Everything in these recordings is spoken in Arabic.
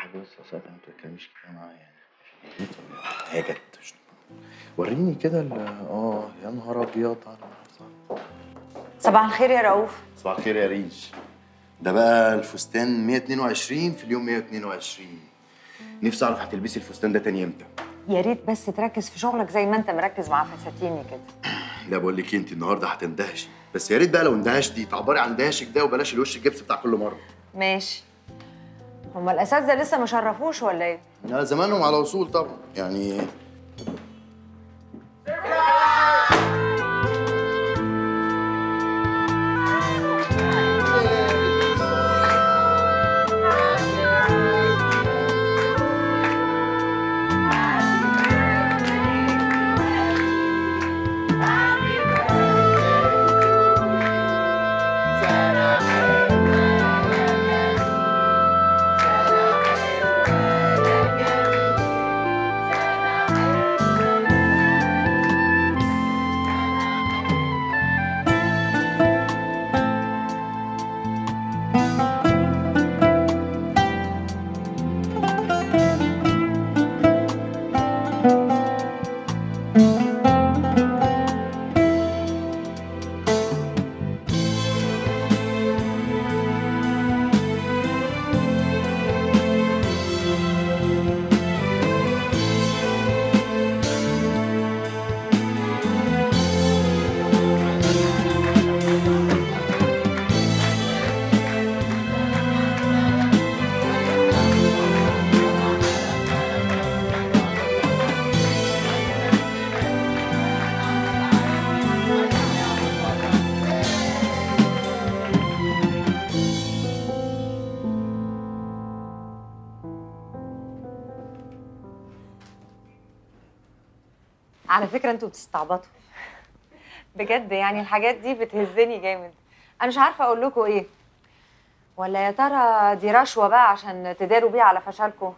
بص يا صاحبي ما تتكلمش كده معايا هي جت. وريني كده يا نهار ابيض على اللي حصل. صباح الخير يا رؤوف. صباح الخير يا ريش. ده بقى الفستان 122 في اليوم 122. نفسي اعرف هتلبسي الفستان ده تاني امتى؟ يا ريت بس تركز في شغلك زي ما انت مركز مع فساتيني كده. لا بقول لك انت النهارده هتندهشي، بس يا ريت بقى لو اندهشتي تعبري عن دهشك ده وبلاش الوش الجبس بتاع كل مره. ماشي. هما الاساتذه لسه ما شرفوش ولا ايه؟ لا زمانهم على وصول طبعا يعني. على فكره انتوا بتستعبطوا بجد، يعني الحاجات دي بتهزني جامد. انا مش عارفه اقول لكم ايه، ولا يا ترى دي رشوه بقى عشان تداروا بيها على فشلكم؟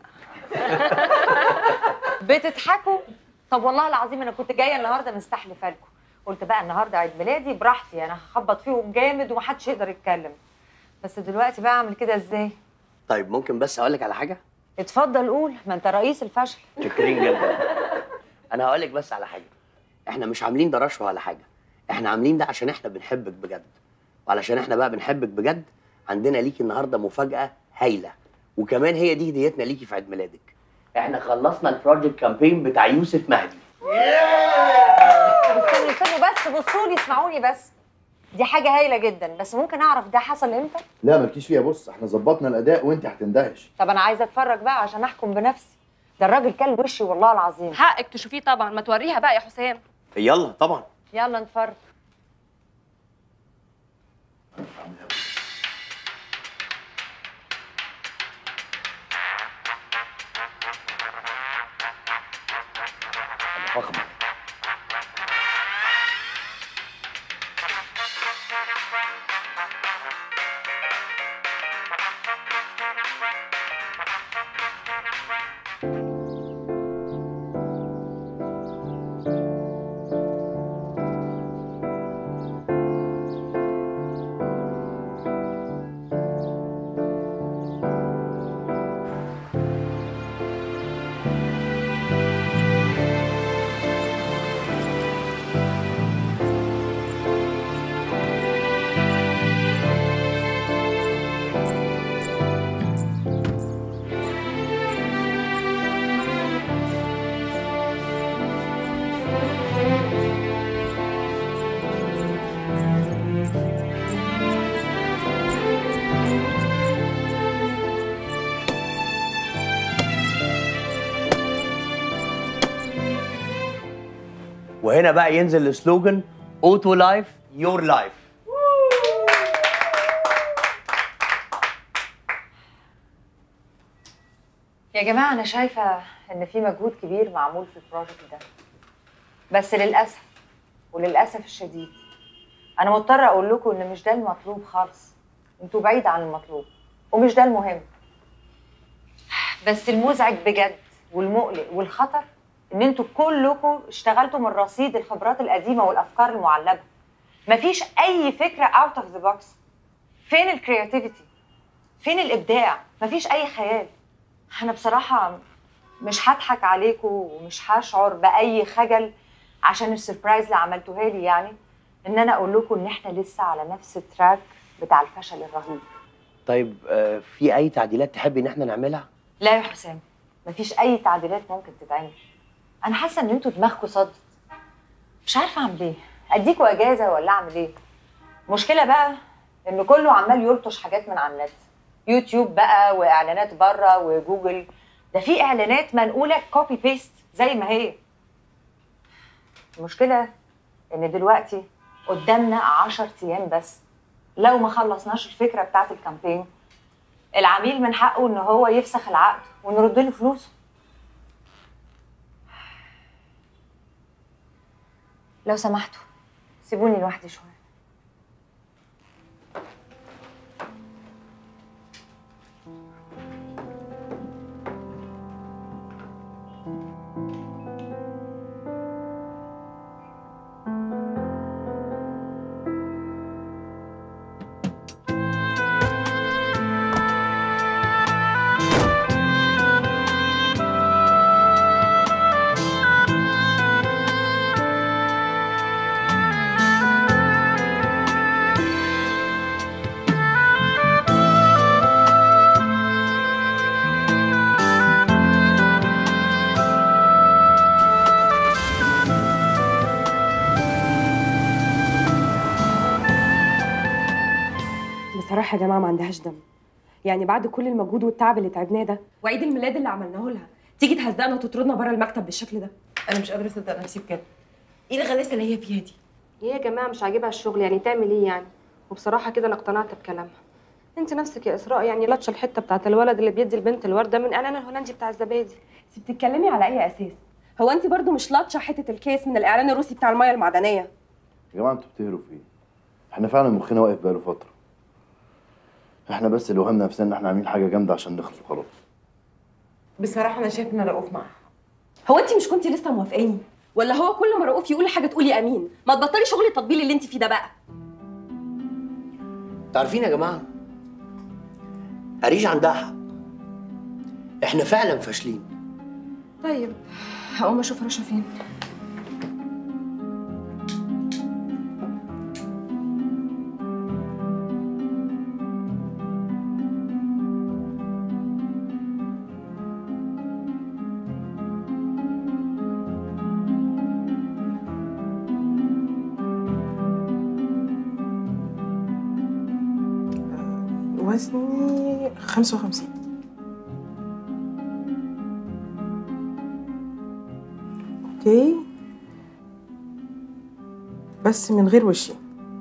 بتضحكوا؟ طب والله العظيم انا كنت جايه النهارده مستحلفه لكم، قلت بقى النهارده عيد ميلادي براحتي، انا هخبط فيهم جامد ومحدش يقدر يتكلم. بس دلوقتي بقى اعمل كده ازاي؟ طيب ممكن بس اقول لك على حاجه؟ اتفضل قول، ما انت رئيس الفشل. شكرين جدا. انا هقول لك بس على حاجه، احنا مش عاملين ده رشوه ولا حاجه، احنا عاملين ده عشان احنا بنحبك بجد، وعلشان احنا بقى بنحبك بجد عندنا ليكي النهارده مفاجاه هايله، وكمان هي دي هديتنا ليكي في عيد ميلادك. احنا خلصنا البروجكت كامبين بتاع يوسف مهدي. طب استنوا بس، بصوا لي اسمعوني بس. دي حاجه هايله جدا، بس ممكن اعرف ده حصل امتى؟ لا مالكيش فيها، بص احنا ظبطنا الاداء وانت هتندهش. طب انا عايزه اتفرج بقى عشان احكم بنفسي. ده الراجل كل وشي والله العظيم. حقك تشوفيه طبعا، ما توريها بقى يا حسام. يلا طبعا. يلا نتفرج. فخمه. وهنا بقى ينزل السلوجن اوتو لايف يور لايف. يا جماعه انا شايفه ان في مجهود كبير معمول في البروجكت ده، بس للاسف الشديد انا مضطره اقول لكم ان مش ده المطلوب خالص. انتوا بعيد عن المطلوب ومش ده المهم. بس المزعج بجد والمقلق والخطر ان انتوا كلكم اشتغلتوا من رصيد الخبرات القديمه والافكار المعلبه. مفيش اي فكره اوت اوف ذا بوكس. فين الكرياتيفيتي؟ فين الابداع؟ مفيش اي خيال. انا بصراحه مش هضحك عليكم ومش هشعر باي خجل عشان السربرايز اللي عملتوها لي، يعني ان انا اقول لكم ان احنا لسه على نفس التراك بتاع الفشل الرهيب. طيب في اي تعديلات تحبي ان احنا نعملها؟ لا يا حسام، مفيش اي تعديلات ممكن تتعمل. انا حاسه ان انتوا دماغكم صدت، مش عارفه اعمل ايه، اديكوا اجازه ولا اعمل ايه؟ المشكله بقى ان كله عمال يلطش حاجات من على النت، يوتيوب بقى واعلانات بره وجوجل، ده في اعلانات منقوله كوبي بيست زي ما هي. المشكله ان دلوقتي قدامنا 10 ايام بس، لو ما خلصناش الفكره بتاعت الكامبين العميل من حقه ان هو يفسخ العقد ونرد له فلوسه. لو سمحتوا سيبوني لوحدي شويه. بصراحة يا جماعة ما عندهاش دم. يعني بعد كل المجهود والتعب اللي تعبناه ده وعيد الميلاد اللي عملناه لها تيجي تهزقنا وتطردنا بره المكتب بالشكل ده؟ انا مش قادره اصدق نفسي بجد. ايه الغلاسه اللي هي فيها دي؟ ايه يا جماعه مش عاجبها الشغل، يعني تعمل ايه يعني؟ وبصراحه كده انا اقتنعت بكلامها. انت نفسك يا اسراء يعني لطشه الحته بتاعت الولد اللي بيدي البنت الورده من اعلان الهولندي بتاع الزبادي. انت بتتكلمي على اي اساس؟ هو انت برضو مش لاطشه حته الكيس من الاعلان الروسي بتاع الميه المعدنيه؟ يا جماعه انتوا بتهروا في ايه؟ احنا فعلا مخنا واقف بقاله فتره. احنا بس اللي وهمنا نفسنا ان احنا عاملين حاجه جامده عشان نخلص وخلاص. بصراحه انا شايف ان رؤوف معاها. هو انت مش كنتي لسه موافقاني؟ ولا هو كل ما رؤوف يقول حاجه تقولي امين؟ ما تبطلي شغل التطبيل اللي انت فيه ده بقى. تعرفين يا جماعه أريج عندها حق، احنا فعلا فاشلين. طيب هقوم اشوف رشا فين. وزني 55. اوكي بس من غير وشي.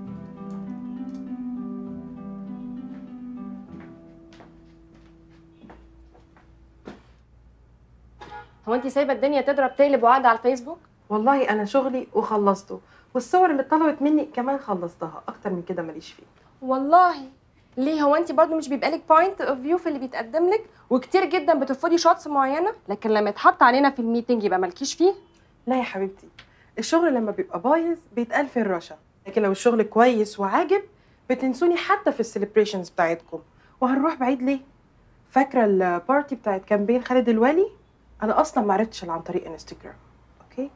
هو انت سايبه الدنيا تضرب تقلب وقاعده على الفيسبوك؟ والله انا شغلي وخلصته، والصور اللي اتطلبت مني كمان خلصتها، اكتر من كده ماليش فيه. والله ليه؟ هو انت برضو مش بيبقى لك بوينت اوف فيو في اللي بيتقدم لك وكتير جدا بترفضي شوتس معينه، لكن لما يتحط علينا في الميتنج يبقى مالكيش فيه؟ لا يا حبيبتي، الشغل لما بيبقى بايظ بيتقال في الرشا، لكن لو الشغل كويس وعاجب بتنسوني حتى في السليبريشنز بتاعتكم. وهنروح بعيد ليه؟ فاكره البارتي بتاعت كامبين خالد الوالي؟ انا اصلا ما عرفتش الا عن طريق انستجرام. اوكي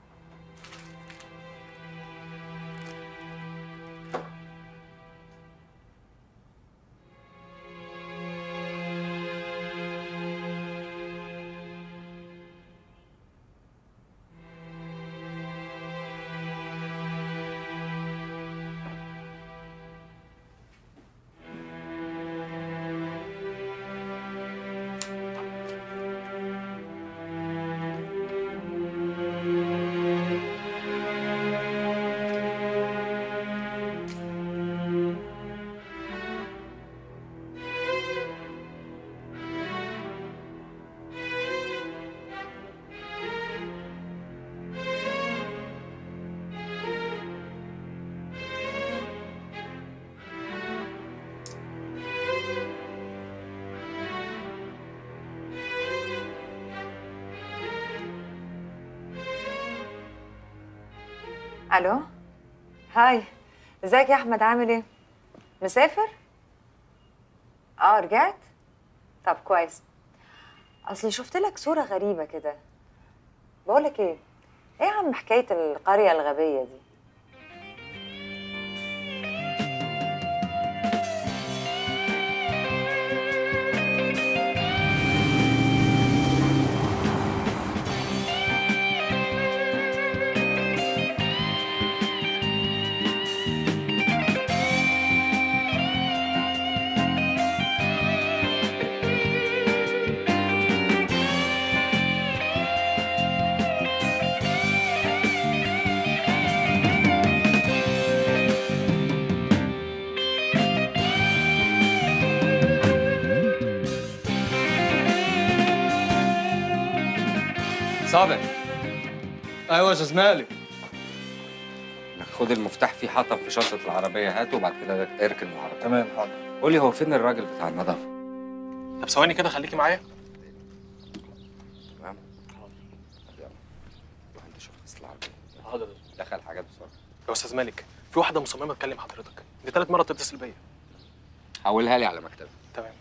الو، هاي، ازيك يا احمد؟ عامل ايه؟ مسافر؟ رجعت؟ طب كويس. اصل شفت لك صوره غريبه كده. بقول لك ايه يا عم حكايه القريه الغبيه دي؟ صابر. ايوه يا استاذ مالك. خد المفتاح فيه حطب في شنطة العربية، هاته وبعد كده اركن العربية. تمام حاضر. قول لي هو فين الراجل بتاع النظافة؟ طب ثواني كده خليكي معايا. تمام. يلا روح انت شوف غسل العربية. حاضر. دخل الحاجات بسرعة. يا استاذ مالك، في واحده مصممه تكلم حضرتك، دي تالت مره تتصل بيا. حولها لي على مكتبي. تمام.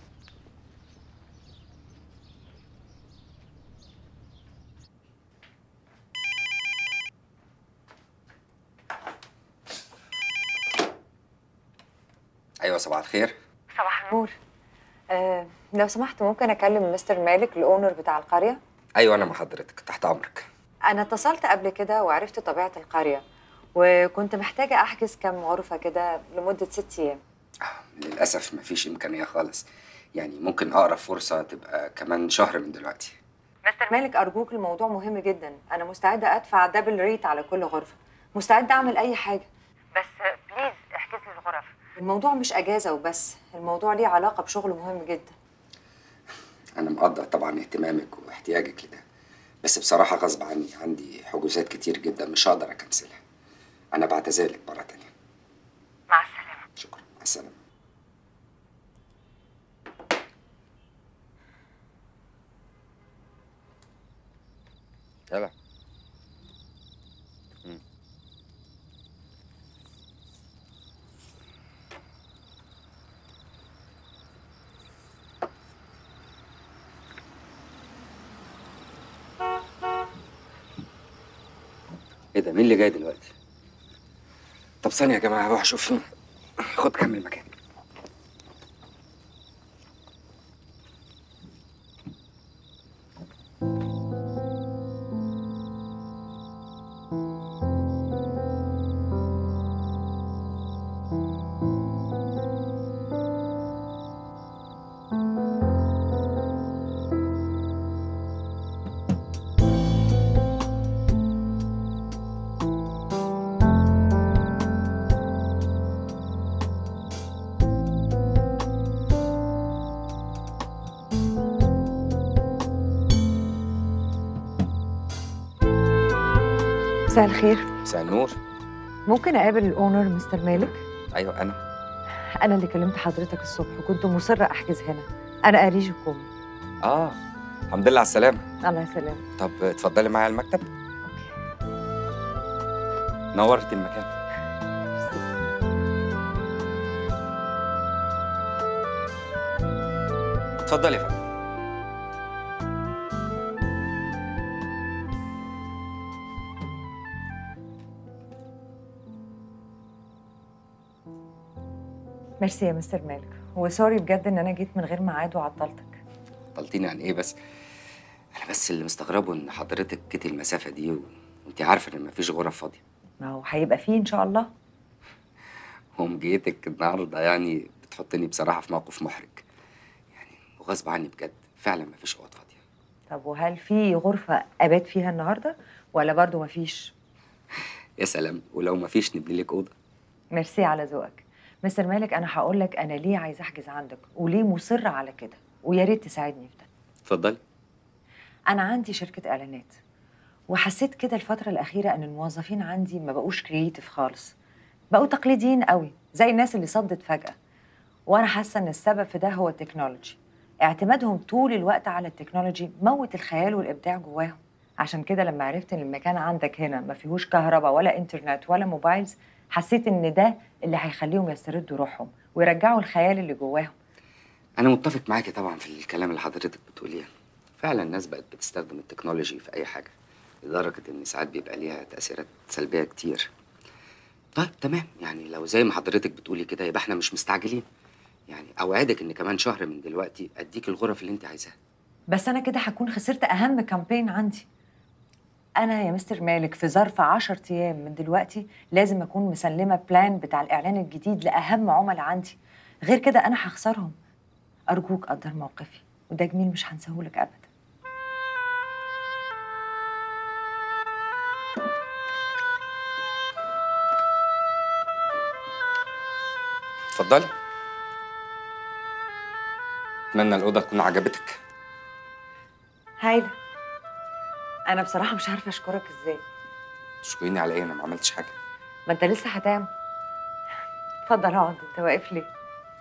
ايوه صباح الخير. صباح النور. لو سمحت ممكن اكلم مستر مالك الاونر بتاع القريه؟ ايوه انا مع حضرتك تحت امرك. انا اتصلت قبل كده وعرفت طبيعه القريه، وكنت محتاجه احجز كام غرفه كده لمده 6 ايام. للاسف مفيش امكانيه خالص، يعني ممكن اقرب فرصه تبقى كمان شهر من دلوقتي. مستر مالك ارجوك، الموضوع مهم جدا، انا مستعده ادفع دبل ريت على كل غرفه، مستعده اعمل اي حاجه، بس بليز احجز لي الغرف. الموضوع مش اجازه وبس، الموضوع ليه علاقه بشغل مهم جدا. انا مقدر طبعا اهتمامك واحتياجك لده، بس بصراحه غصب عني، عندي حجوزات كتير جدا مش هقدر اكنسلها. انا بعتذرلك مره تانية. مع السلامه. شكرا، مع السلامه. يلا. ايه ده؟ مين اللي جاي دلوقتي؟ طب ثانية يا جماعة هروح اشوف. خد كمل مكان. مساء الخير. مساء النور. ممكن اقابل الاونر مستر مالك؟ ايوه انا اللي كلمت حضرتك الصبح وكنت مصره احجز هنا، انا اريج كومي. الحمد لله على السلامة. الله يسلمك. طب اتفضلي معايا المكتب. نورت المكان. اتفضلي يا فندم. ميرسي يا مستر مالك، وسوري بجد ان انا جيت من غير ميعاد وعطلتك. عطلتيني عن ايه بس؟ انا بس اللي مستغربه ان حضرتك جيتي المسافة دي وانت عارفة ان مفيش غرف فاضية. ما هو هيبقى فيه ان شاء الله. ومجيتك النهارده يعني بتحطني بصراحة في موقف محرج، يعني وغصب عني بجد، فعلا مفيش اوض فاضية. طب وهل في غرفه ابات فيها النهارده ولا برضو مفيش؟ يا سلام، ولو مفيش نبني لك اوضة. ميرسي على ذوقك. مستر مالك انا هقول لك انا ليه عايزه احجز عندك وليه مصره على كده، ويا ريت تساعدني في ده. اتفضلي. انا عندي شركه اعلانات، وحسيت كده الفتره الاخيره ان الموظفين عندي ما بقوش كرييتيف خالص، بقوا تقليديين قوي زي الناس اللي صدت فجاه. وانا حاسه ان السبب في ده هو التكنولوجي، اعتمادهم طول الوقت على التكنولوجي موت الخيال والابداع جواهم. عشان كده لما عرفت ان المكان عندك هنا ما فيهوش كهرباء ولا انترنت ولا موبايلز، حسيت ان ده اللي هيخليهم يستردوا روحهم ويرجعوا الخيال اللي جواهم. انا متفق معاكي طبعا في الكلام اللي حضرتك بتقوليه، فعلا الناس بقت بتستخدم التكنولوجي في اي حاجه، لدرجه ان ساعات بيبقى ليها تاثيرات سلبيه كتير. طيب تمام، يعني لو زي ما حضرتك بتقولي كده يبقى احنا مش مستعجلين. يعني اوعدك ان كمان شهر من دلوقتي اديك الغرف اللي انت عايزاها. بس انا كده هكون خسرت اهم كامبين عندي. انا يا مستر مالك في ظرف 10 ايام من دلوقتي لازم اكون مسلمه بلان بتاع الاعلان الجديد لاهم عملاء عندي، غير كده انا هخسرهم. ارجوك قدر موقفي، وده جميل مش هنساهولك ابدا. اتفضلي. اتمنى الاوضه تكون عجبتك. هايله. انا بصراحه مش عارفه اشكرك ازاي. تشكريني على ايه؟ انا ما عملتش حاجه. ما انت لسه هتعمل. اتفضل اقعد، انت واقف ليه؟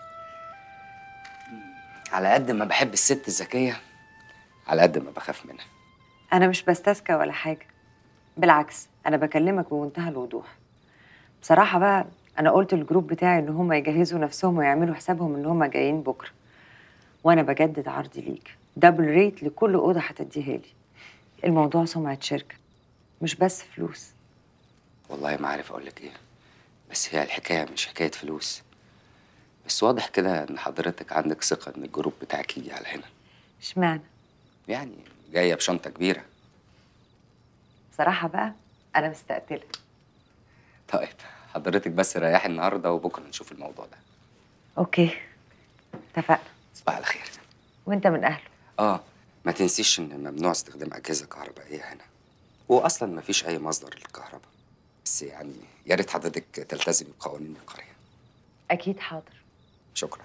على قد ما بحب الست الذكيه على قد ما بخاف منها. انا مش بستذكى ولا حاجه، بالعكس انا بكلمك بمنتهى الوضوح. بصراحه بقى انا قلت للجروب بتاعي ان هم يجهزوا نفسهم ويعملوا حسابهم ان هم جايين بكره، وانا بجدد عرضي ليك دبل ريت لكل اوضه هتديها لي. الموضوع سمعه شركه مش بس فلوس. والله ما عارف اقول لك ايه، بس هي الحكايه مش حكايه فلوس. بس واضح كده ان حضرتك عندك ثقه ان الجروب بتاعك يجي على هنا. اشمعنى؟ يعني جايه بشنطه كبيره. بصراحه بقى انا مستقتله. طيب حضرتك بس ريحي النهارده وبكره نشوف الموضوع ده. اوكي اتفقنا. صباح على خير. وانت من اهله. ما تنسيش ان ممنوع استخدام اجهزه كهربائيه هنا، واصلا ما فيش اي مصدر للكهرباء. بس يعني يا ريت حضرتك تلتزمي بقوانين القريه. اكيد حاضر. شكرا.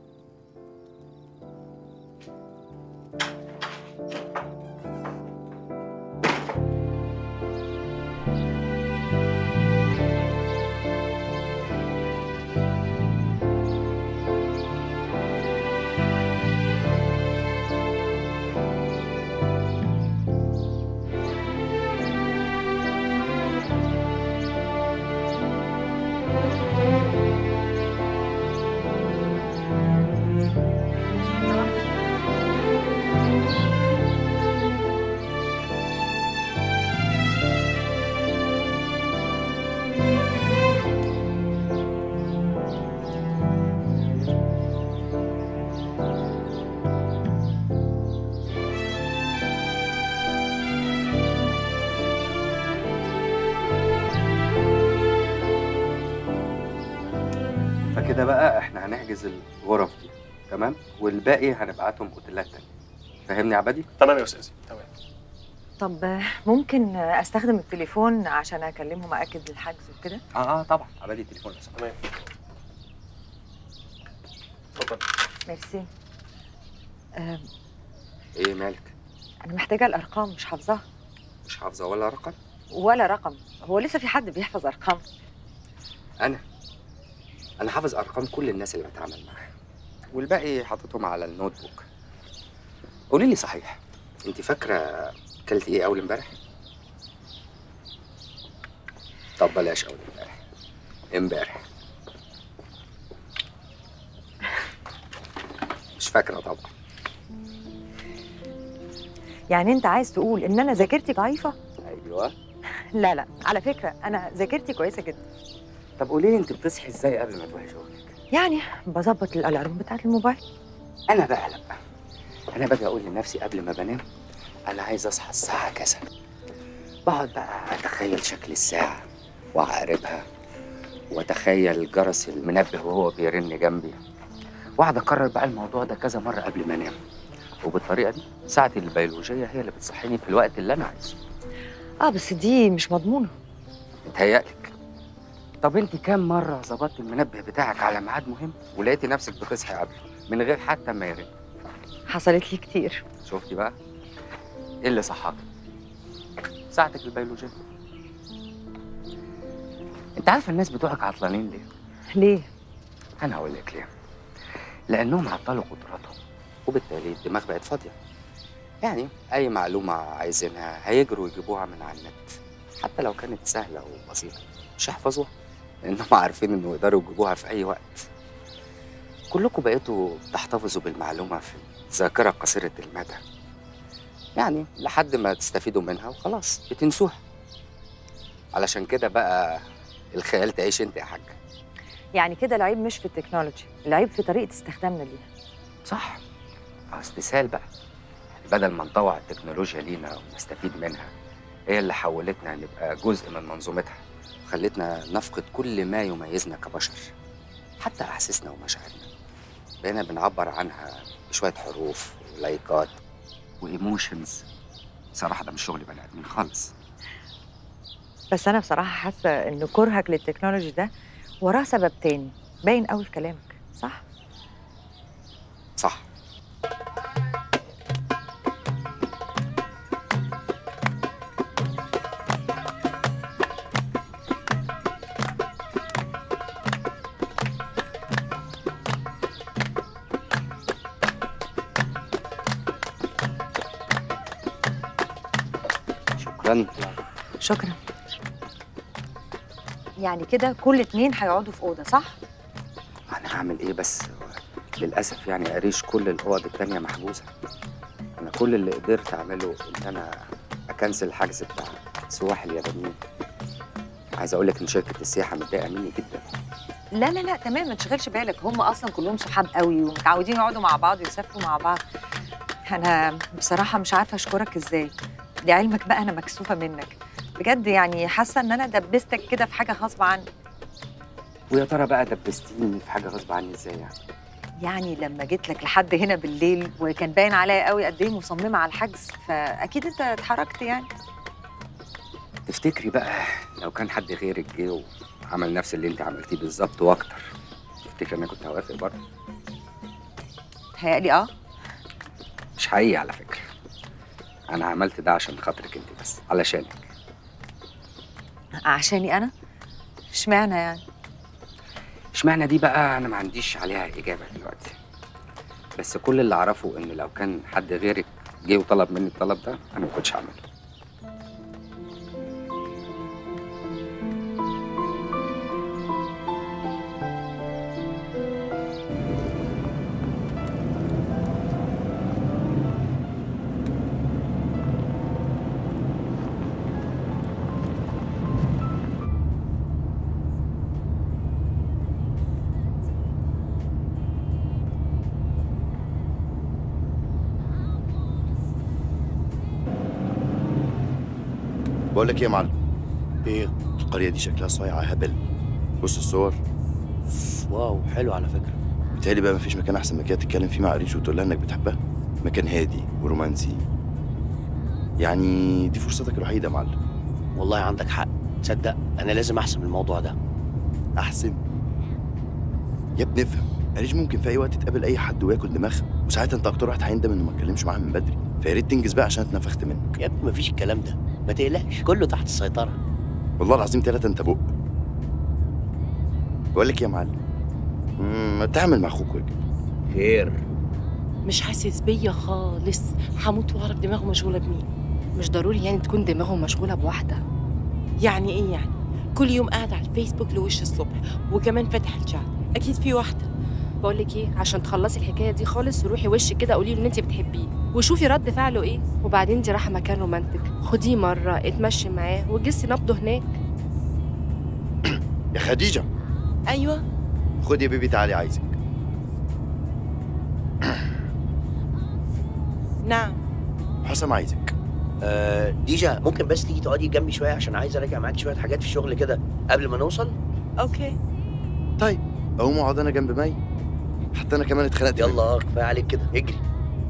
فكده بقى احنا هنحجز الغرف دي، تمام؟ والباقي هنبعتهم اوتيلات تانية. فاهمني يا عبدي؟ تمام يا استاذي، تمام. طب ممكن استخدم التليفون عشان اكلمهم اكد الحجز وكده؟ طبعا. عبدي التليفون يا تمام. اتفضل. ميرسي. ايه مالك؟ انا محتاجه الارقام مش حافظاها. مش حافظه ولا رقم؟ ولا رقم. هو لسه في حد بيحفظ ارقام؟ انا حافظ ارقام كل الناس اللي بتعامل معاها، والباقي حاططهم على النوت بوك. قولي لي صحيح، انت فاكره كلت ايه اول امبارح؟ طب بلاش اول امبارح. مش فاكره طبعا. يعني انت عايز تقول ان انا ذاكرتي ضعيفه؟ ايوه. لا على فكره انا ذاكرتي كويسه جدا. طب قولي لي انت بتصحي ازاي قبل ما تروحي شغلك؟ يعني بظبط الالارم بتاعت الموبايل. انا بقى لا، انا باجي اقول لنفسي قبل ما بنام انا عايز اصحى الساعه كذا. بقعد بقى اتخيل شكل الساعه واعقربها، واتخيل جرس المنبه وهو بيرن جنبي، واقعد اكرر بقى الموضوع ده كذا مره قبل ما انام. وبالطريقه دي ساعتي البيولوجيه هي اللي بتصحيني في الوقت اللي انا عايزه. بس دي مش مضمونه. متهيألك. طب انت كام مره ظبطت المنبه بتاعك على ميعاد مهم ولقيتي نفسك بتصحي قبله من غير حتى ما يرن؟ حصلت لي كتير. شفتي بقى؟ ايه اللي صحاك؟ ساعتك البيولوجيه. انت عارفه الناس بتوعك عطلانين ليه؟ ليه؟ انا هقول لك ليه. لانهم عطلوا قدراتهم، وبالتالي الدماغ بقت فاضيه. يعني اي معلومه عايزينها هيجروا يجيبوها من على النت، حتى لو كانت سهله وبسيطه مش هيحفظوها، لانهم عارفين انه يقدروا يجيبوها في اي وقت. كلكم بقيتوا تحتفظوا بالمعلومه في ذاكره قصيره المدى، يعني لحد ما تستفيدوا منها وخلاص بتنسوها. علشان كده بقى الخيال تعيش انت يا حاجه. يعني كده العيب مش في التكنولوجي، العيب في طريقه استخدامنا ليها. صح، استسهال بقى. يعني بدل ما نطوع التكنولوجيا لينا ونستفيد منها، هي اللي حولتنا نبقى جزء من منظومتها وخلتنا نفقد كل ما يميزنا كبشر، حتى احاسيسنا ومشاعرنا. بقينا بنعبر عنها بشويه حروف ولايكات وايموشنز. بصراحه ده مش شغل بني ادمين خالص. بس انا بصراحه حاسه ان كرهك للتكنولوجي ده وراه سبب تاني باين قوي في كلامك، صح؟ صح. شكرا. شكرا. يعني كده كل اتنين هيقعدوا في اوضه، صح؟ انا هعمل ايه بس؟ للاسف يعني قريش كل الاوض التانية محجوزه. انا كل اللي قدرت اعمله ان انا اكنسل الحجز بتاع سواح اليابانيين. عايز اقول لك ان شركه السياحه متضايقه مني جدا. لا لا لا تمام، ما تشغلش بالك، هم اصلا كلهم صحاب قوي ومتعودين يقعدوا مع بعض ويسافروا مع بعض. انا بصراحه مش عارفه اشكرك ازاي. لعلمك بقى انا مكسوفه منك بجد، يعني حاسه ان انا دبستك كده في حاجه غصب عني. ويا ترى بقى دبستيني في حاجه غصب عني ازاي يعني؟ يعني لما جيت لك لحد هنا بالليل وكان باين عليا قوي قد ايه مصممه على الحجز، فاكيد انت اتحركت يعني. تفتكري بقى لو كان حد غيرك جه وعمل نفس اللي انت عملتيه بالظبط واكتر، تفتكري انا كنت هوافق برضه؟ تهيألي مش حقيقي على فكره. انا عملت ده عشان خاطرك انت بس، علشانك. عشاني انا؟ اشمعنى يعني؟ اشمعنى دي بقى انا ما عنديش عليها اجابه دلوقتي، بس كل اللي اعرفه ان لو كان حد غيرك جه وطلب مني الطلب ده انا ما كنتش هعمله. بقول لك ايه يا معلم؟ ايه؟ القرية دي شكلها صايعة هبل. بص الصور. واو حلو على فكرة. بيتهيألي بقى مفيش مكان أحسن من كده تتكلم فيه مع قريش وتقول لها إنك بتحبها. مكان هادي ورومانسي. يعني دي فرصتك الوحيدة يا معلم. والله عندك حق، تصدق أنا لازم أحسم الموضوع ده. أحسن؟ يا ابني افهم، قريش ممكن في أي وقت تقابل أي حد وياكل دماغها، وساعتها أنت أكتر واحد هيندم إنه ما اتكلمش معاها من بدري، فيا ريت تنجز بقى عشان اتنفخت منك. يا ابني مفيش الكلام ده، ما تقلقش، كله تحت السيطرة. والله العظيم 3 أنت بق. بقول لك يا معلم، ما تعمل مع أخوك واجب. خير. مش حاسس بيا خالص، هموت واعرف دماغه مشغوله بمين. مش ضروري يعني تكون دماغه مشغوله بواحده. يعني ايه يعني؟ كل يوم قاعد على الفيسبوك لوش الصبح وكمان فاتح الشات، اكيد في واحده. بقول لك ايه، عشان تخلصي الحكايه دي خالص روحي وش كده قولي له ان انت بتحبيه وشوفي رد فعله ايه، وبعدين دي رايحه مكان رومانتك، خديه مره اتمشي معاه وجسي نبضه هناك. يا خديجة. ايوه. خد يا بيبي تعالي عايزك. نعم. حسام عايزك. ديجا ممكن بس تيجي تقعدي جنبي شوية عشان عايز أراجع معاكي شوية حاجات في الشغل كده قبل ما نوصل؟ اوكي. طيب اقوم اقعد انا جنب مي، حتى انا كمان اتخنقت. يلا كفايه عليك كده، اجري.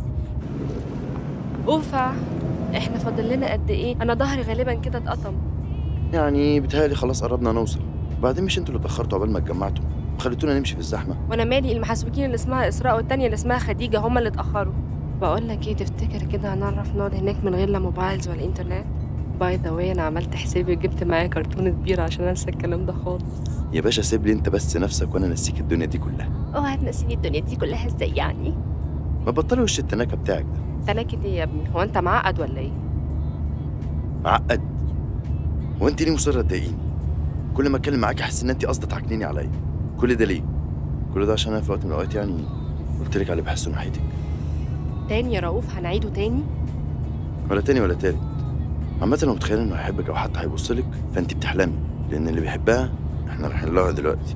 اوفا، احنا فاضل لنا قد ايه؟ انا ظهري غالبا كده اتقطم. يعني بيتهيألي خلاص قربنا نوصل. وبعدين مش انتوا اللي اتأخرتوا عقبال ما اتجمعتوا وخليتونا نمشي في الزحمة؟ وانا مالي، المحاسوكين اللي اسمها اسراء والتانية اللي اسمها خديجه هم اللي اتاخروا. بقول لك ايه، تفتكر كده هنعرف نقعد هناك من غير لا موبايلز ولا انترنت؟ باي ذا واي انا عملت حسابي وجبت معايا كرتونه كبيره عشان انسى الكلام ده خالص. يا باشا سيب لي انت بس نفسك وانا نسيك الدنيا دي كلها. هتنسيني الدنيا دي كلها ازاي يعني؟ ما بطلي وش التناكة بتاعك ده. تناكة ايه يا ابني؟ هو انت معقد ولا ايه؟ معقد؟ هو انت ليه مصرة تضايقيني؟ كل ما اتكلم معاكي احس ان انت قصدك تعكنيني عليا. كل ده ليه؟ كل ده عشان انا في وقت من الاوقات يعني قلت لك على اللي بحسه ناحيتك. تاني يا رؤوف هنعيده تاني؟ ولا تاني ولا تالت. عامة لو متخيل انه هيحبك او حتى هيبصلك فانت بتحلمي، لان اللي بيحبها احنا رايحين لها دلوقتي.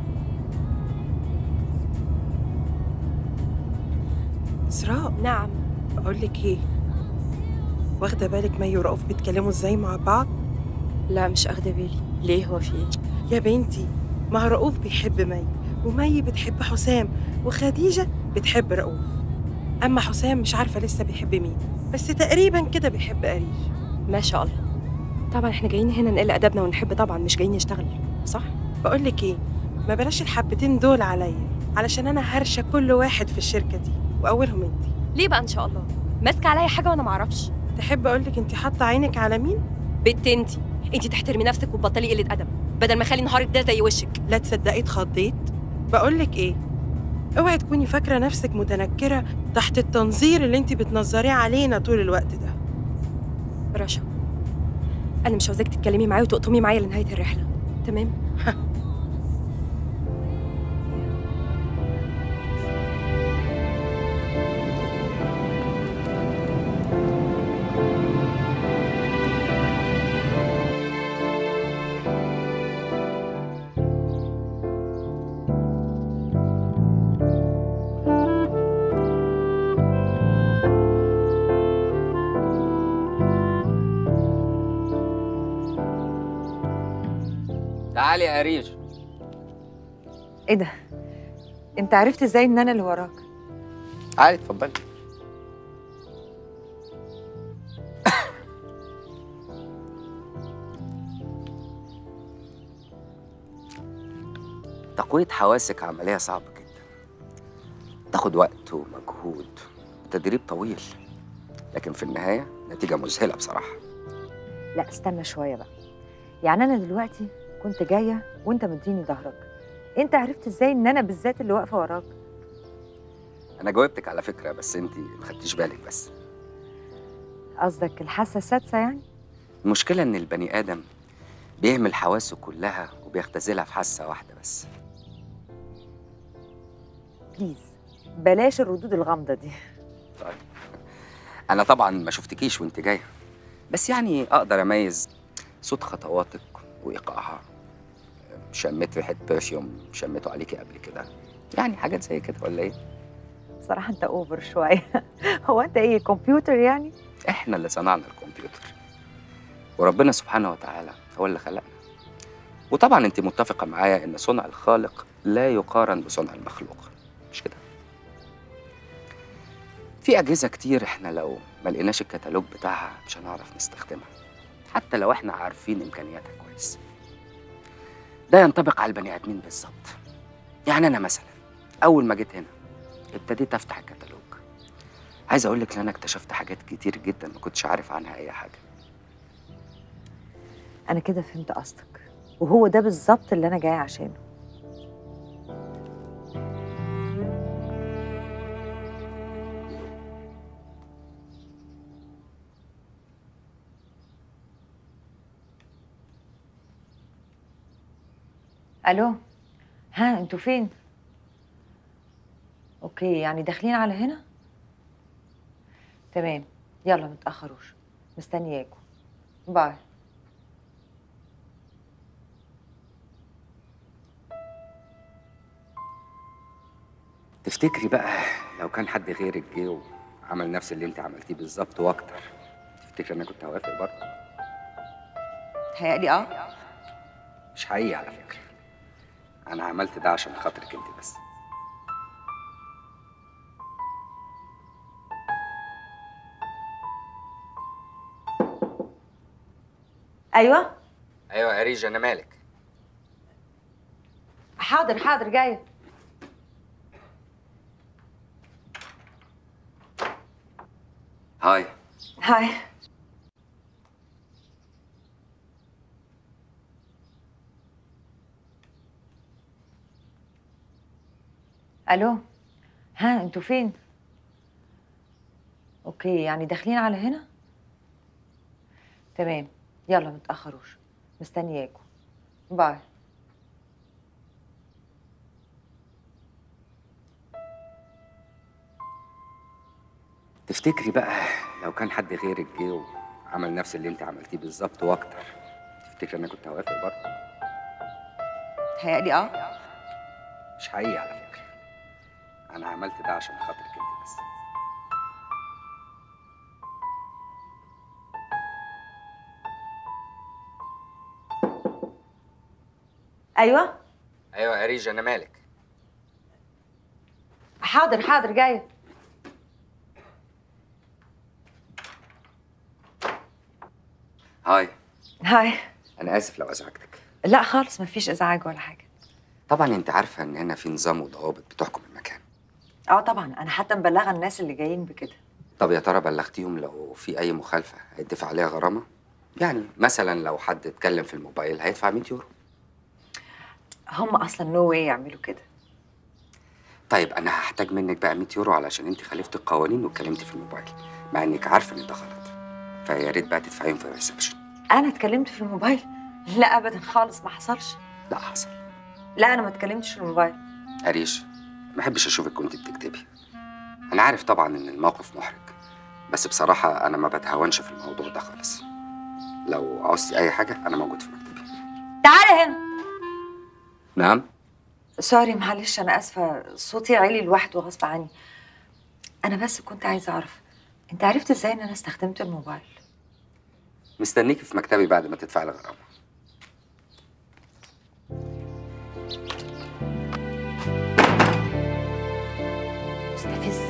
اسراء، نعم. بقول لك ايه، واخده بالك مي ورؤوف بيتكلموا ازاي مع بعض؟ لا مش اخده بالي. ليه، هو في ايه؟ يا بنتي، ما رؤوف بيحب مي، ومي بتحب حسام، وخديجه بتحب رؤوف. اما حسام مش عارفه لسه بيحب مين، بس تقريبا كده بيحب قريش. ما شاء الله. طبعا احنا جايين هنا نقل ادبنا ونحب طبعا، مش جايين نشتغل، صح؟ بقول لك ايه، ما بلاش الحبتين دول عليا، علشان انا هرشه كل واحد في الشركه دي، واولهم انت. ليه بقى ان شاء الله؟ ماسكه عليا حاجه وانا ما اعرفش؟ تحب اقول لك انت حاطه عينك على مين؟ بنت انت تحترمي نفسك وتبطلي قله ادب، بدل ما اخلي نهارك ده زي وشك. لا تصدقي اتخضيت. بقول لك ايه، اوعي تكوني فاكره نفسك متنكره تحت التنظير اللي انت بتنظريه علينا طول الوقت ده. رشا، انا مش عاوزاك تتكلمي معايا وتقطمي معايا لنهايه الرحله، تمام؟ تعالي يا قريش. ايه ده؟ انت عرفت ازاي ان انا اللي وراك؟ تعالي اتفضلي. تقوية حواسك عملية صعبة جدا، تاخد وقت ومجهود وتدريب طويل، لكن في النهاية نتيجة مذهلة بصراحة. لا استنى شويه بقى. يعني انا دلوقتي كنت جايه وانت مديني ظهرك، انت عرفت ازاي ان انا بالذات اللي واقفه وراك؟ أنا جاوبتك على فكرة، بس أنتي ما خدتيش بالك بس. قصدك الحاسه السادسه يعني؟ المشكلة إن البني آدم بيهمل حواسه كلها وبيختزلها في حاسة واحدة بس. بليز بلاش الردود الغامضه دي. طيب، أنا طبعًا ما شفتكيش وأنت جاية، بس يعني أقدر أميز صوت خطواتك وإيقاعها، شميت ريحة برفيوم شميته عليكي قبل كده، يعني حاجات زي كده ولا إيه؟ بصراحه انت اوفر شويه. هو انت ايه، كمبيوتر يعني؟ إحنا اللي صنعنا الكمبيوتر، وربنا سبحانه وتعالى هو اللي خلقنا. وطبعًا أنت متفقة معايا إن صنع الخالق لا يقارن بصنع المخلوق، مش كده؟ في أجهزة كتير إحنا لو ما لقيناش الكتالوج بتاعها مش هنعرف نستخدمها، حتى لو إحنا عارفين إمكانياتها كويس. ده ينطبق على البني آدمين بالظبط. يعني أنا مثلا أول ما جيت هنا ابتديت أفتح الكتالوج، عايز أقول لك إن أنا اكتشفت حاجات كتير جدا ما كنتش عارف عنها أي حاجة. انا كده فهمت قصدك، وهو ده بالظبط اللي انا جايه عشانه. الو، ها انتوا فين؟ اوكي، يعني داخلين على هنا؟ تمام، يلا متأخروش، مستنياكم. باي. تفتكري بقى لو كان حد غيرك جه وعمل نفس اللي أنت عملتيه بالظبط وأكتر، تفتكري أنا كنت هوافق برضه؟ تهيألي مش حقيقي على فكرة، أنا عملت ده عشان خاطرك أنت بس. ايوه أيوة يا ريج، أنا مالك؟ حاضر حاضر جايه. هاي. هاي. الو، ها انتوا فين؟ اوكي، يعني داخلين على هنا؟ تمام، يلا متأخروش، مستنياكم. باي. تفتكري بقى لو كان حد غيرك جه وعمل نفس اللي انت عملتيه بالظبط واكتر، تفتكر انا كنت هوافق برضه؟ تهيألي مش حقيقي على فكره. انا عملت ده عشان خاطرك انت بس. ايوه ايوه يا ريجا، انا مالك؟ حاضر حاضر جايه. هاي. هاي. انا اسف لو ازعجتك. لا خالص، مفيش ازعاج ولا حاجه. طبعا انت عارفه ان هنا في نظام وضوابط بتحكم المكان. طبعا انا حتى مبلغه الناس اللي جايين بكده. طب يا ترى بلغتيهم لو في اي مخالفه هيدفع عليها غرامه؟ يعني مثلا لو حد اتكلم في الموبايل هيدفع 100 يورو. هم اصلا نو واي يعملوا كده. طيب انا هحتاج منك بقى 100 يورو علشان انت خالفتي القوانين واتكلمتي في الموبايل، مع انك عارفه ان ده غلط. فيا ريت بقى تدفعيهم في الريسبشن. انا اتكلمت في الموبايل؟ لا ابدا خالص، ما حصلش. لا حصل. لا انا ما اتكلمتش في الموبايل. أريش، ما بحبش اشوفك وانت بتكتبي. انا عارف طبعا ان الموقف محرج، بس بصراحه انا ما بتهاونش في الموضوع ده خالص. لو عوزتي اي حاجه انا موجود في مكتبي. تعالى هنا. نعم. سوري معلش، انا اسفه، صوتي عالي لوحده غصب عني. انا بس كنت عايزه اعرف انت عرفت ازاي ان انا استخدمت الموبايل؟ مستنيكي في مكتبي بعد ما تدفعي الغرامه. مستفز.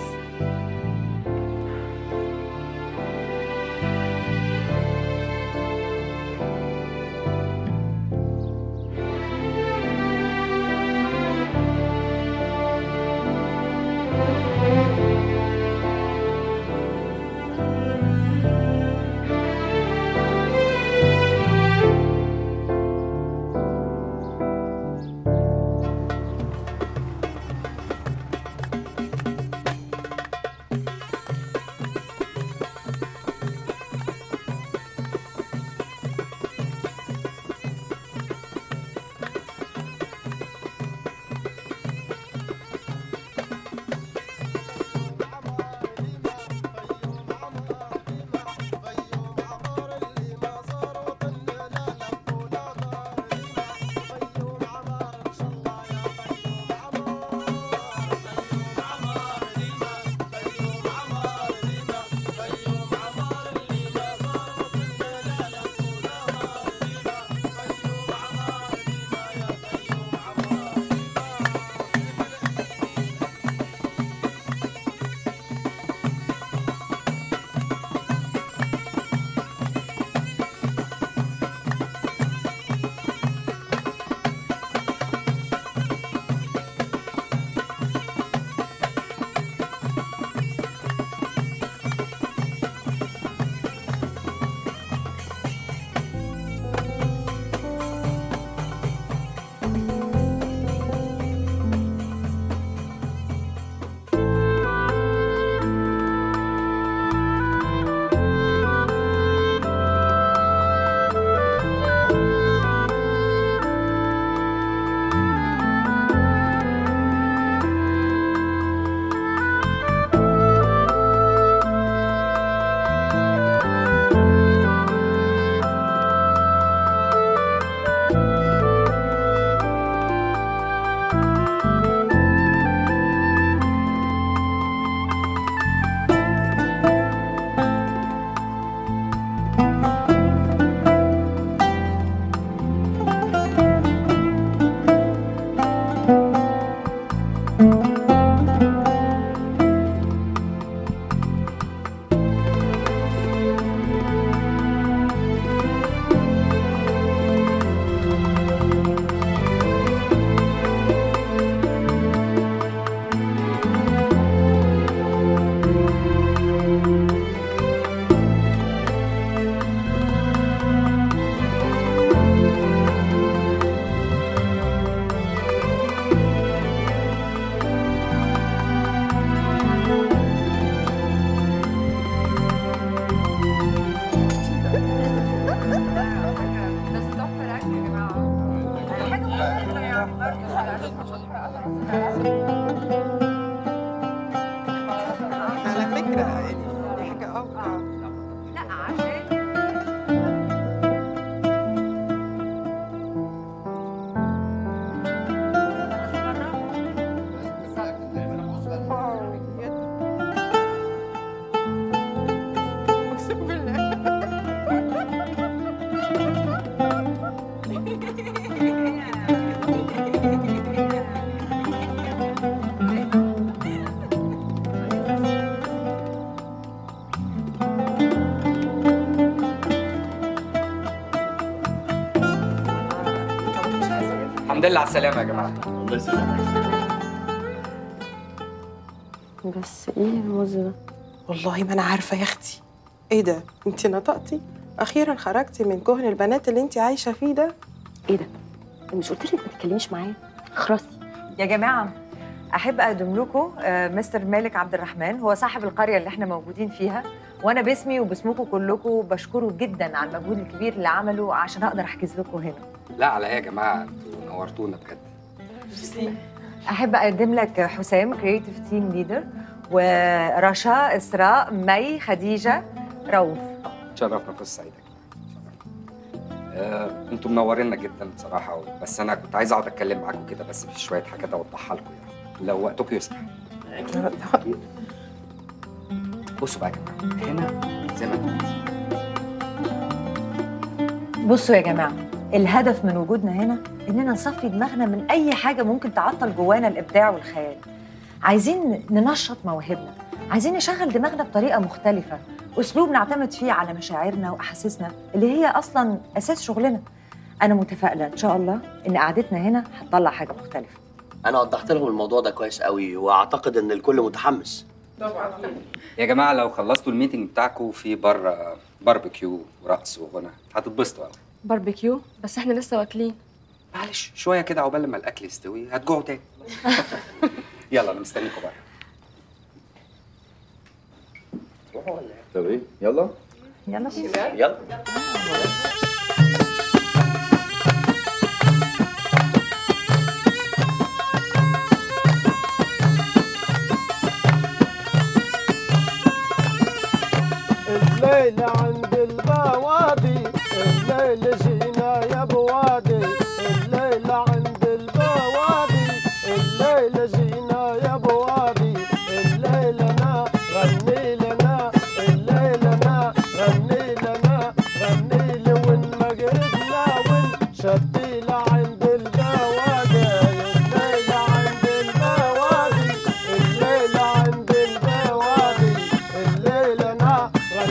الحمد لله على السلامه يا جماعه. الله يسلمك. بس ايه الموز ده؟ والله ما انا عارفه يا اختي. ايه ده؟ انت نطقتي؟ اخيرا خرجتي من كهن البنات اللي انت عايشه فيه ده. ايه ده؟ مش قلت لك ما تتكلميش معايا؟ خرسي. يا جماعه احب اقدم لكم مستر مالك عبد الرحمن، هو صاحب القريه اللي احنا موجودين فيها، وانا باسمي وباسمكم كلكم بشكره جدا على المجهود الكبير اللي عمله عشان اقدر احجز لكم هنا. لا على ايه يا جماعه، انتوا نورتونا بجد. احب اقدم لك حسام كرييتيف تيم ليدر، ورشا، اسراء، مي، خديجه، رؤوف. تشرفنا قصه سعيده. انتوا منورينا جدا بصراحه، بس انا كنت عايز اقعد اتكلم معاكم كده، بس في شويه حاجات اوضحها لكم يعني لو وقتكم يسمح. بصوا بقى يا جماعه، هنا زي ما انتم. بصوا يا جماعه، الهدف من وجودنا هنا اننا نصفي دماغنا من اي حاجه ممكن تعطل جوانا الابداع والخيال. عايزين ننشط مواهبنا، عايزين نشغل دماغنا بطريقه مختلفه، اسلوب نعتمد فيه على مشاعرنا واحاسيسنا اللي هي اصلا اساس شغلنا. انا متفائله ان شاء الله ان قعدتنا هنا هتطلع حاجه مختلفه. انا وضحت لهم الموضوع ده كويس قوي، واعتقد ان الكل متحمس. يا جماعه لو خلصتوا الميتنج بتاعكم في بره باربيكيو ورقص وغنى هتتبسطوا قوي. باربيكيو؟ بس احنا لسه واكلين. معلش شويه كده عقبال ما الاكل يستوي هتجوعوا تاني. يلا انا مستنيكم بره. طب ايه؟ يلا يلا بينا. يلا. الليل عند البوادي، الليل جينا يا بوادي، الليل عند البوادي، الليل جينا يا بوادي، الليل انا غني لنا، الليل انا غني لنا، غني لي وين ما قردنا وين شدي لعند البوادي، الليل عند البوادي، الليل عند البوادي، الليل انا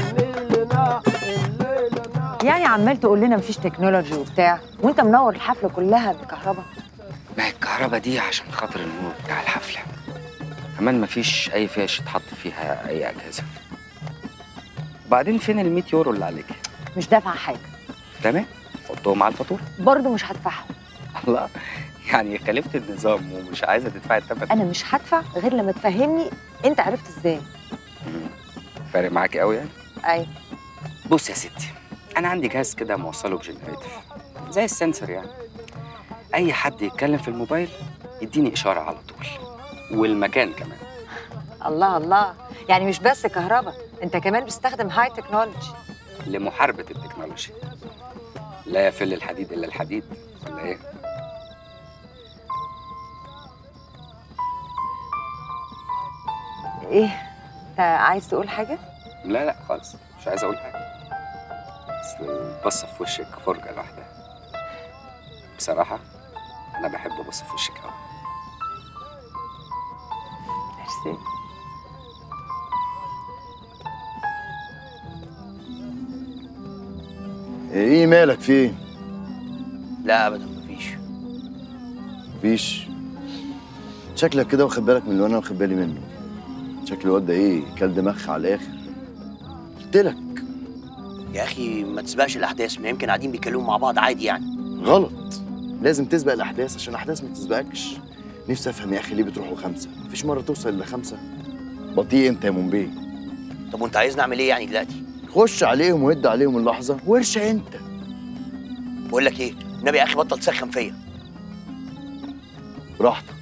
يعني عمال تقول لنا مفيش تكنولوجي وبتاع، وانت منور الحفله كلها بكهرباء. ما هي الكهرباء دي عشان خاطر النور بتاع الحفله، كمان مفيش اي فيش يتحط فيها اي اجهزه. وبعدين فين ال 100 يورو اللي عليك؟ مش دافعه حاجه. تمام، حطهم على الفاتوره. برضه مش هدفعهم. الله، يعني خالفت النظام ومش عايزه تدفعي الثمن؟ انا مش هدفع غير لما تفهمني انت عرفت ازاي. فارق معاكي قوي يعني؟ ايوه. بص يا ستي، انا عندي جهاز كده موصله بجنريتور زي السنسور يعني. اي حد يتكلم في الموبايل يديني اشاره على طول، والمكان كمان. الله الله، يعني مش بس كهرباء، انت كمان بتستخدم هاي تكنولوجي لمحاربه التكنولوجيا. لا يفل الحديد الا الحديد، ولا ايه؟ ايه؟ انت عايز تقول حاجه؟ لا لا خالص، مش عايز اقول حاجه، بس البصه في وشك فرجه لوحدها. بصراحه انا بحب ابص في وشك قوي. ميرسي. ايه مالك في ايه؟ لا ابدا مفيش. مفيش؟ شكلك كده واخد بالك من اللي انا واخد بالي منه. شكل الواد ده ايه؟ كل دماغ على الاخر. قلت لك يا اخي ما تسبقش الاحداث، ما يمكن قاعدين بيتكلموا مع بعض عادي يعني. غلط، لازم تسبق الاحداث عشان الاحداث ما تسبقكش. نفسي افهم يا اخي ليه بتروحوا 5؟ مفيش مره توصل ل5. بطيء انت يا منبيه. طب وانت عايز نعمل ايه يعني دلوقتي؟ خش عليهم وهد عليهم اللحظه وارشع انت. بقول لك ايه، النبي يا اخي بطل تسخن فيا. براحتك.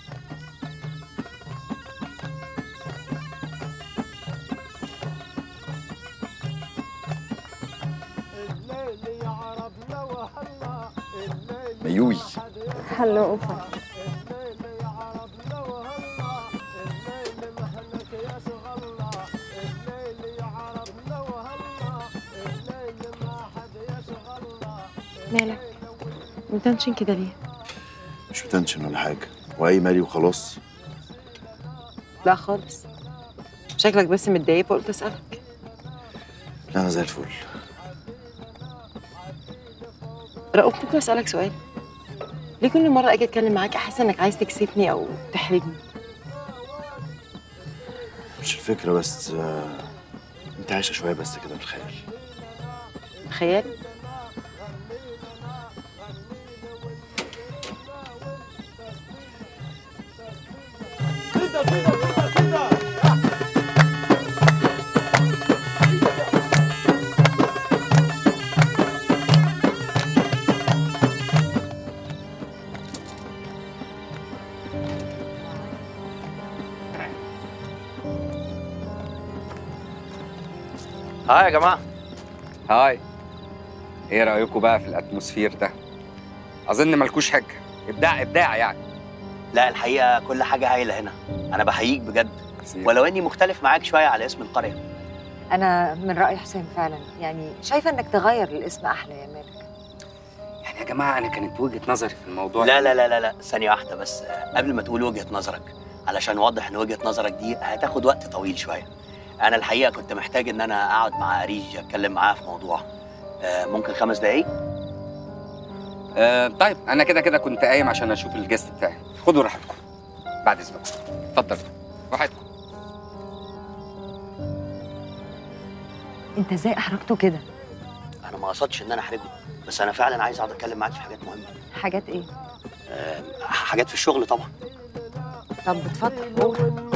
ميوي. هلو اوفا. مالك؟ متنشن كده ليه؟ مش متنشن ولا حاجه، واي مالي وخلاص. لا خالص، شكلك بس متضايق فقلت اسالك. لا انا زي الفل. رأوك ممكن اسالك سؤال؟ ليه كل مره اجي اتكلم معاك احس انك عايز تكسفني او تحرجني؟ مش الفكره بس انت عايشه شويه بس كده بالخيال. خيال؟ هاي يا جماعه. هاي. ايه رايكم بقى في الاتموسفير ده؟ اظن مالكوش حاجه. ابداع يعني. لا الحقيقه كل حاجه هايله هنا، انا بحييك بجد. ولو اني مختلف معاك شويه على اسم القريه. انا من راي حسين فعلا، يعني شايفه انك تغير الاسم احلى يا مالك. يعني يا جماعه انا كانت وجهه نظري في الموضوع. لا لا لا لا لا، ثانيه واحده بس قبل ما تقول وجهه نظرك، علشان واضح ان وجهه نظرك دي هتاخد وقت طويل شويه. انا الحقيقه كنت محتاج ان انا اقعد مع اريج اتكلم معاه في موضوع. ممكن 5 دقايق؟ طيب انا كده كنت قايم عشان اشوف الجست بتاعي. خدوا راحتكم بعد اذنكم. اتفضل راحتكم. انت ازاي احرجته كده؟ انا ما قصدتش ان انا احرجه، بس انا فعلا عايز اقعد اتكلم معاك في حاجات مهمه. حاجات ايه؟ حاجات في الشغل طبعا. طب اتفضل قول.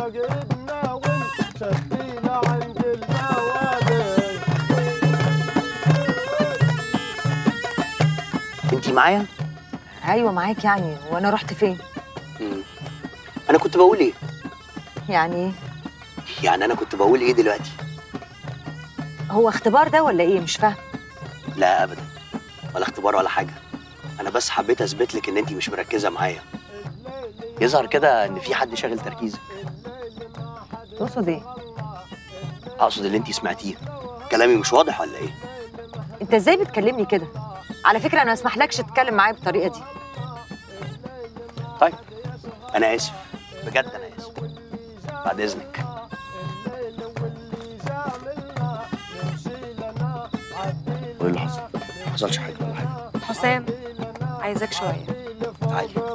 انتي معايا؟ ايوه معاك، يعني وانا رحت فين؟ انا كنت بقول ايه؟ يعني ايه؟ يعني انا كنت بقول ايه دلوقتي؟ هو اختبار ده ولا ايه؟ مش فاهم. لا ابدا، ولا اختبار ولا حاجه. انا بس حبيت اثبت لك ان انتي مش مركزه معايا. يظهر كده ان في حد شاغل تركيزك. تقصد ايه؟ اقصد اللي انتي سمعتيه. كلامي مش واضح ولا ايه؟ انت ازاي بتكلمني كده؟ على فكره انا ما اسمحلكش تتكلم معايا بالطريقه دي. طيب انا اسف، بجد انا اسف. بعد اذنك. وايه اللي حصل؟ ما حصلش حاجه ولا حاجه. حسام عايزك شويه. تعالي.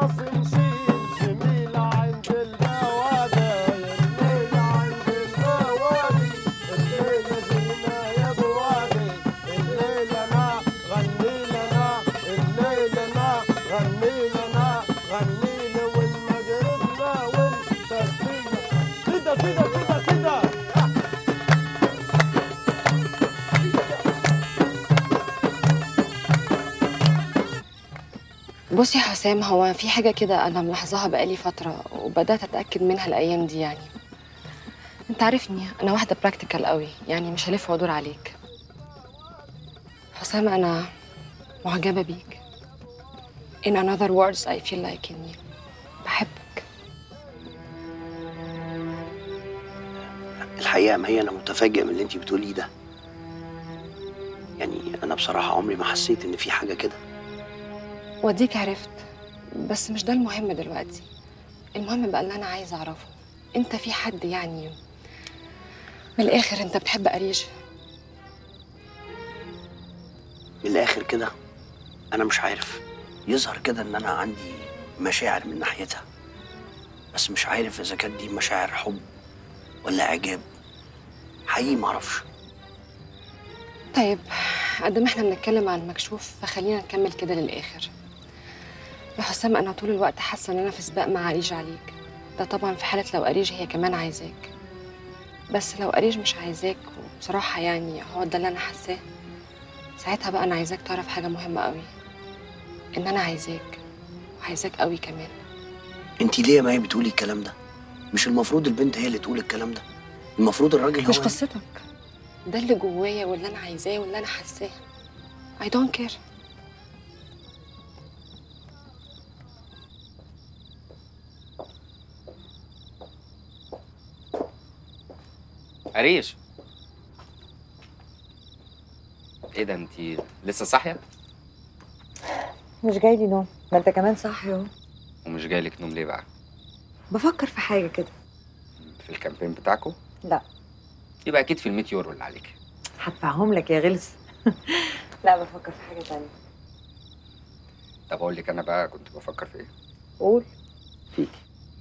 بصي يا حسام، هو في حاجة كده أنا ملاحظاها بقالي فترة وبدأت أتأكد منها الأيام دي. يعني أنت عارفني أنا واحدة براكتيكال قوي، يعني مش هلف وأدور عليك. حسام أنا معجبة بيك. In another words I feel like إني بحبك. الحقيقه ما هي انا متفاجئ من اللي انتي بتقوليه ده. يعني انا بصراحه عمري ما حسيت ان في حاجه كده. وديك عرفت، بس مش ده المهم دلوقتي. المهم بقى اللي أنا عايزة أعرفه، أنت في حد يعني من الآخر أنت بتحب أريج؟ من الاخر كده انا مش عارف. يظهر كده ان انا عندي مشاعر من ناحيتها، بس مش عارف اذا كانت دي مشاعر حب ولا اعجاب. حقيقي معرفش. طيب قد ما احنا بنتكلم عن المكشوف فخلينا نكمل كده للآخر. يا حسام أنا طول الوقت حاسة إن أنا في سباق مع أريج عليك. ده طبعا في حالة لو أريج هي كمان عايزاك. بس لو أريج مش عايزاك، وبصراحة يعني هو ده اللي أنا حاساه، ساعتها بقى أنا عايزاك تعرف حاجة مهمة قوي. إن أنا عايزاك، وعايزاك قوي كمان. انتي ليه ما هي بتقولي الكلام ده؟ مش المفروض البنت هي اللي تقول الكلام ده؟ المفروض الراجل هو مش قصتك، ده اللي جوايا واللي أنا عايزاه واللي أنا حاساه. I don't care. أريج، ايه ده انتي لسه صاحيه؟ مش جاي لي نوم، ما انت كمان صاحي اهو. ومش جايلك نوم ليه بقى؟ بفكر في حاجه كده. في الكامبين بتاعكم؟ لا. يبقى اكيد في ال100 يورو اللي عليك. هدفعهم لك يا غلس. لا بفكر في حاجه تانية. طب اقول لك انا بقى كنت بفكر في ايه؟ قول. فيكي.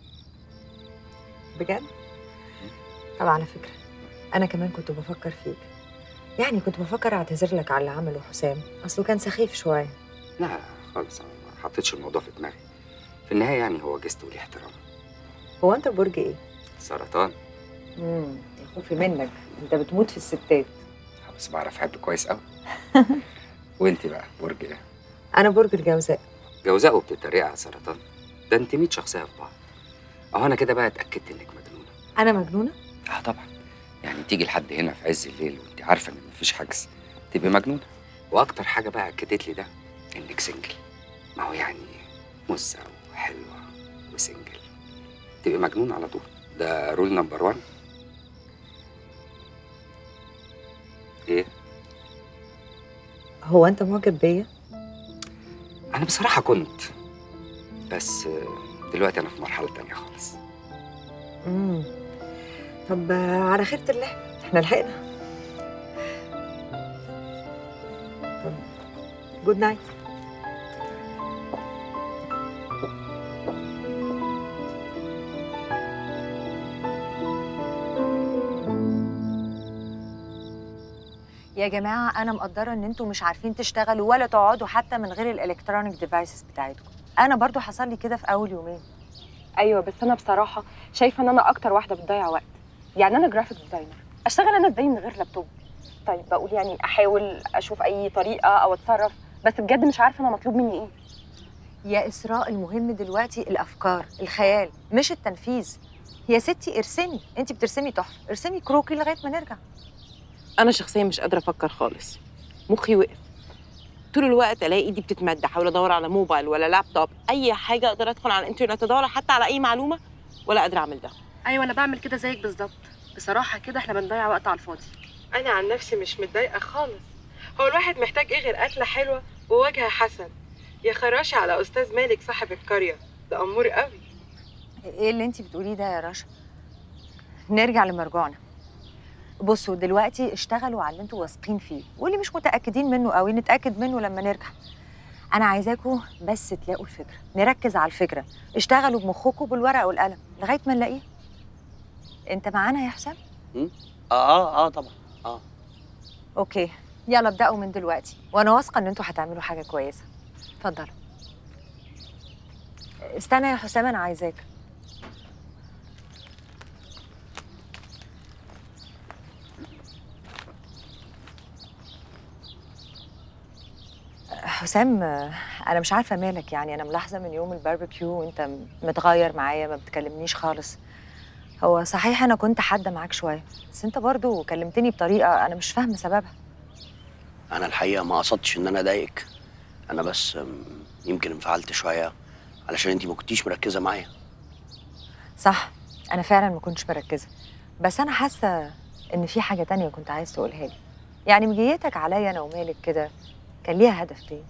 بجد؟ طب على فكرة أنا كمان كنت بفكر فيك. يعني كنت بفكر أعتذر لك على اللي عمله حسام، أصله كان سخيف شوية. لا خالص، انا ما حطيتش الموضوع في دماغي. في النهايه يعني هو جست وليه احترام. هو أنت برج إيه؟ سرطان. يا خوفي منك، أنت بتموت في الستات. بس بعرف احب كويس قوي. وانت بقى برج ايه؟ أنا برج الجوزاء. جوزاء وبتتريقي على سرطان؟ ده انت 100 شخصيه في بعض. اهو انا كده بقى اتاكدت انك مجنونه. أنا مجنونة؟ طبعا. يعني تيجي لحد هنا في عز الليل وانت عارفه ان مفيش حجز تبقي مجنونه. واكتر حاجه بقى اكدت لي ده انك سنجل. ما هو يعني مسه وحلوه وسنجل تبقي مجنونه على طول. ده رول نمبر 1. ايه؟ هو أنت معجب بيا؟ انا بصراحه كنت، بس دلوقتي انا في مرحله تانية خالص. طب على خيرة الله، احنا لحقنا. جود نايت. يا جماعة أنا مقدرة إن أنتوا مش عارفين تشتغلوا ولا تقعدوا حتى من غير الإلكترونيك ديفايسز بتاعتكم. أنا برضو حصل لي كده في أول يومين. ايوه بس انا بصراحه شايفه ان انا اكتر واحده بتضيع وقت. يعني انا جرافيك ديزاينر، اشتغل انا ازاي من غير لابتوب؟ طيب بقول يعني احاول اشوف اي طريقه او اتصرف، بس بجد مش عارفه انا مطلوب مني ايه. يا إسراء المهم دلوقتي الأفكار، الخيال مش التنفيذ. يا ستي ارسمي، أنت بترسمي تحفة، ارسمي كروكي لغاية ما نرجع. انا شخصيا مش قادره افكر خالص، مخي وقف. طول الوقت الاقي ايدي بتتمد، احاول ادور على موبايل ولا لابتوب، اي حاجه اقدر ادخل على الانترنت ادور حتى على اي معلومه، ولا قادره اعمل ده. ايوه انا بعمل كده زيك بالظبط. بصراحه كده احنا بنضيع وقت على الفاضي. انا عن نفسي مش متضايقه خالص. هو الواحد محتاج ايه غير اكله حلوه ووجه حسن؟ يا خراشي على استاذ مالك صاحب القريه، ده امور قوي. إيه اللي أنت بتقوليه ده يا رشا؟ نرجع لمرجوعنا. بصوا دلوقتي اشتغلوا على اللي انتوا واثقين فيه، واللي مش متأكدين منه قوي نتأكد منه لما نرجع. أنا عايزاكم بس تلاقوا الفكرة، نركز على الفكرة، اشتغلوا بمخكم بالورقة والقلم لغاية ما نلاقيه. أنت معانا يا حسام؟ طبعا. أوكي، يلا ابدأوا من دلوقتي، وأنا واثقة إن انتوا هتعملوا حاجة كويسة. اتفضلوا. استنى يا حسام، أنا عايزاك. حسام، أنا مش عارفة مالك، يعني أنا ملاحظة من يوم الباربيكيو وأنت متغير معايا، ما بتكلمنيش خالص. هو صحيح أنا كنت حادة معاك شوية، بس أنت برضو كلمتني بطريقة أنا مش فاهمة سببها. انا الحقيقه ما قصدتش ان انا اضايقك، انا بس يمكن انفعلت شويه علشان انتي ما كنتيش مركزه معايا. صح، أنا فعلا ما كنتش مركزة، بس أنا حاسة إن في حاجة تانية كنت عايز تقولها لي. يعني مجيتك عليا أنا ومالك كده كان ليها هدف تاني.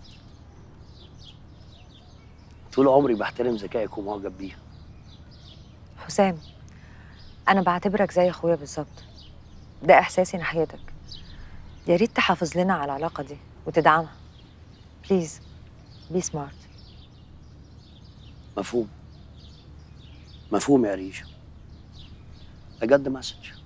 طول عمري بحترم ذكائك ومعجب بيه. حسام، أنا بعتبرك زي أخويا بالظبط، ده إحساسي ناحيتك. يا ريت تحافظ لنا على العلاقة دي وتدعمها. بليز بي سمارت. مفهوم. مفهوم يا ريجا. I got the message.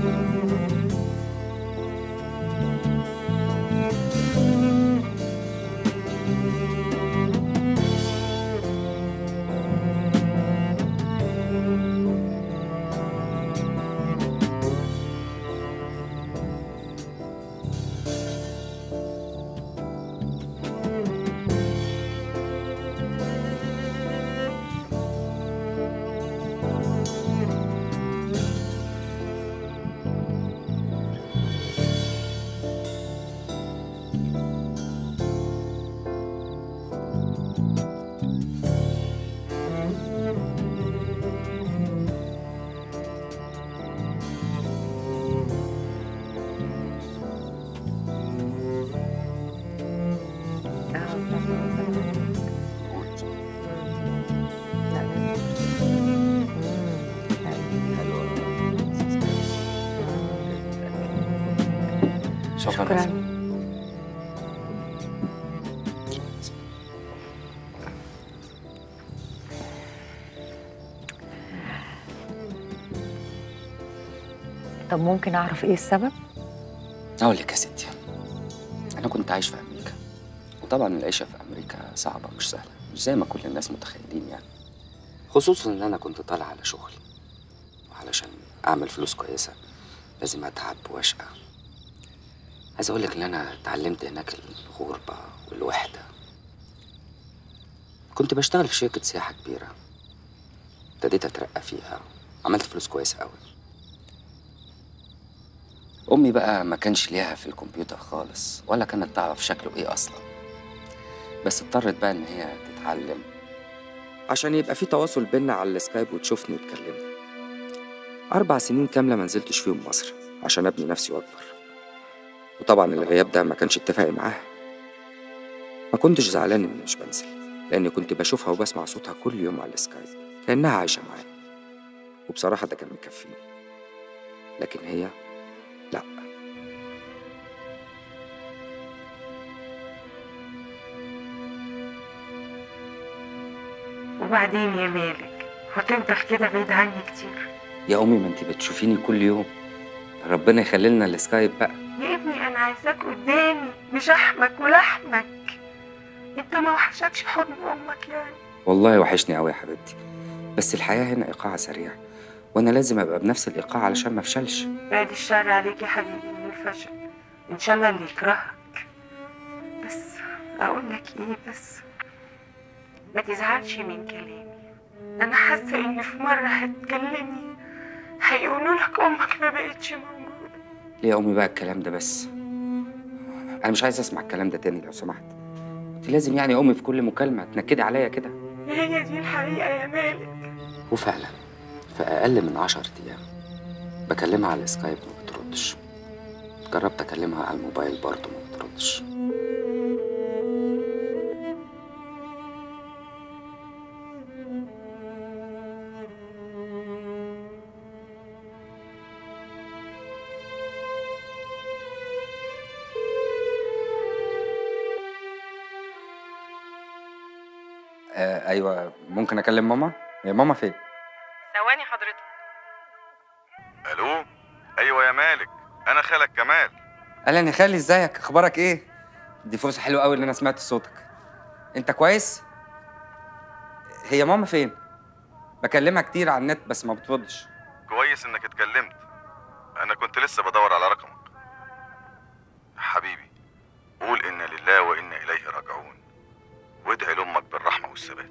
شكرا. طب ممكن اعرف ايه السبب؟ اقول لك يا ستي، انا كنت عايش في امريكا، وطبعا العيشه في امريكا صعبه مش سهله، مش زي ما كل الناس متخيلين يعني. خصوصا ان انا كنت طالع على شغل، وعلشان اعمل فلوس كويسه لازم اتعب واشقى. عايز اقول لك ان انا اتعلمت هناك الغربه والوحده. كنت بشتغل في شركه سياحه كبيره، ابتديت اترقى فيها، عملت فلوس كويسه قوي. امي بقى ما كانش ليها في الكمبيوتر خالص، ولا كانت تعرف شكله ايه اصلا، بس اضطرت بقى ان هي تتعلم عشان يبقى في تواصل بينا على السكايب وتشوفني وتكلمني. 4 سنين كامله ما نزلتش فيهم مصر عشان ابني نفسي واكبر. وطبعا الغياب ده ما كانش اتفاقي معاها. ما كنتش زعلان اني مش بنزل، لاني كنت بشوفها وبسمع صوتها كل يوم على السكايب كانها عايشه معايا، وبصراحه ده كان مكفيني. لكن هي لا. وبعدين يا مالك هتفضل كده بعيد عني كتير؟ يا امي ما انت بتشوفيني كل يوم، ربنا يخلي لنا السكايب بقى. يا ابني انا عايزاك قدامي، مش احمك ولحمك. انت ما وحشكش حضن امك يعني؟ والله وحشني قوي يا حبيبتي، بس الحياه هنا ايقاعها سريع، وانا لازم ابقى بنفس الايقاع علشان ما افشلش. بعد الشر عليك يا حبيبي من الفشل، ان شاء الله اللي يكرهك. بس اقول لك ايه، بس ما تزعلش من كلامي. انا حاسه ان في مره هتكلمني هيقولوا لك امك ما بقتش موجوده. ليه يا امي بقى الكلام ده بس؟ انا مش عايز اسمع الكلام ده تاني لو سمحت. انت لازم يعني امي في كل مكالمه تنكدي عليا كده؟ هي دي الحقيقه يا مالك. وفعلا في اقل من 10 ايام بكلمها على السكايب ما بتردش. جربت اكلمها على الموبايل برضه ما بتردش. ايوه ممكن اكلم ماما؟ هي ماما فين؟ ثواني حضرتك. الو. ايوه يا مالك، انا خالك كمال. اهلا يا خالي، ازيك؟ اخبارك ايه؟ دي فرصه حلوه قوي ان انا سمعت صوتك. انت كويس؟ هي ماما فين؟ بكلمها كتير على النت بس ما بتردش. كويس انك اتكلمت، انا كنت لسه بدور على رقمك. حبيبي قول انا لله وانا اليه راجعون، وادعي لامك بالرحمه والثبات.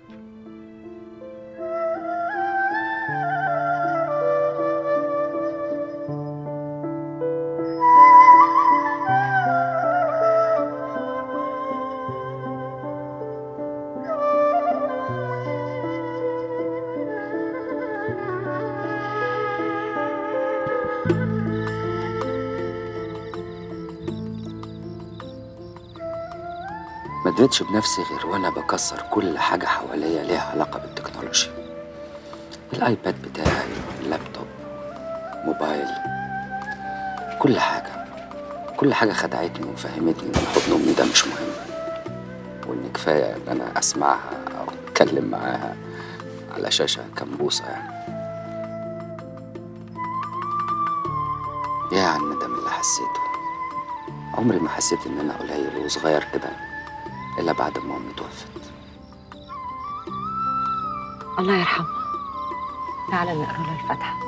ما دريتش بنفسي غير وانا بكسر كل حاجه حواليا ليها علاقه بالتكنولوجيا. الايباد بتاعي، اللابتوب، موبايل، كل حاجه خدعتني وفهمتني ان حضن امي ده مش مهم، وان كفايه ان انا اسمعها او اتكلم معاها على شاشه كمبوسه يعني. يا عم الندم اللي حسيته. عمري ما حسيت ان انا قليل وصغير كده الا بعد ما امي توفت. الله يرحمها. تعالى نقرا لها الفاتحه.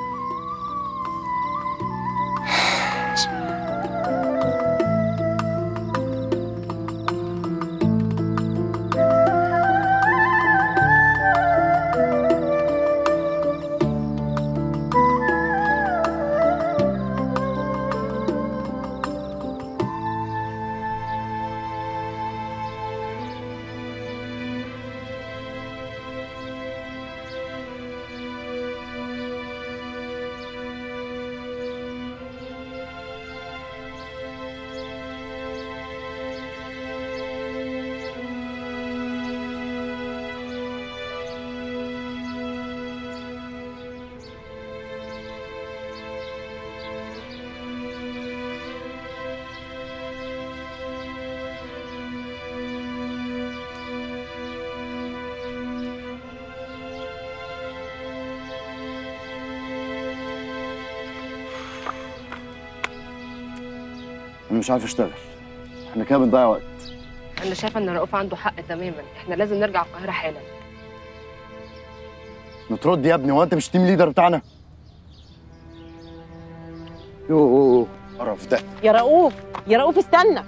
انا مش عارف اشتغل، احنا كده بنضيع وقت. انا شايفه ان رؤوف عنده حق تماما، احنا لازم نرجع القاهره حالا. ما ترد يا ابني، هو انت مش التيم ليدر بتاعنا؟ يوه قرف ده. يا رؤوف يا رؤوف استنى.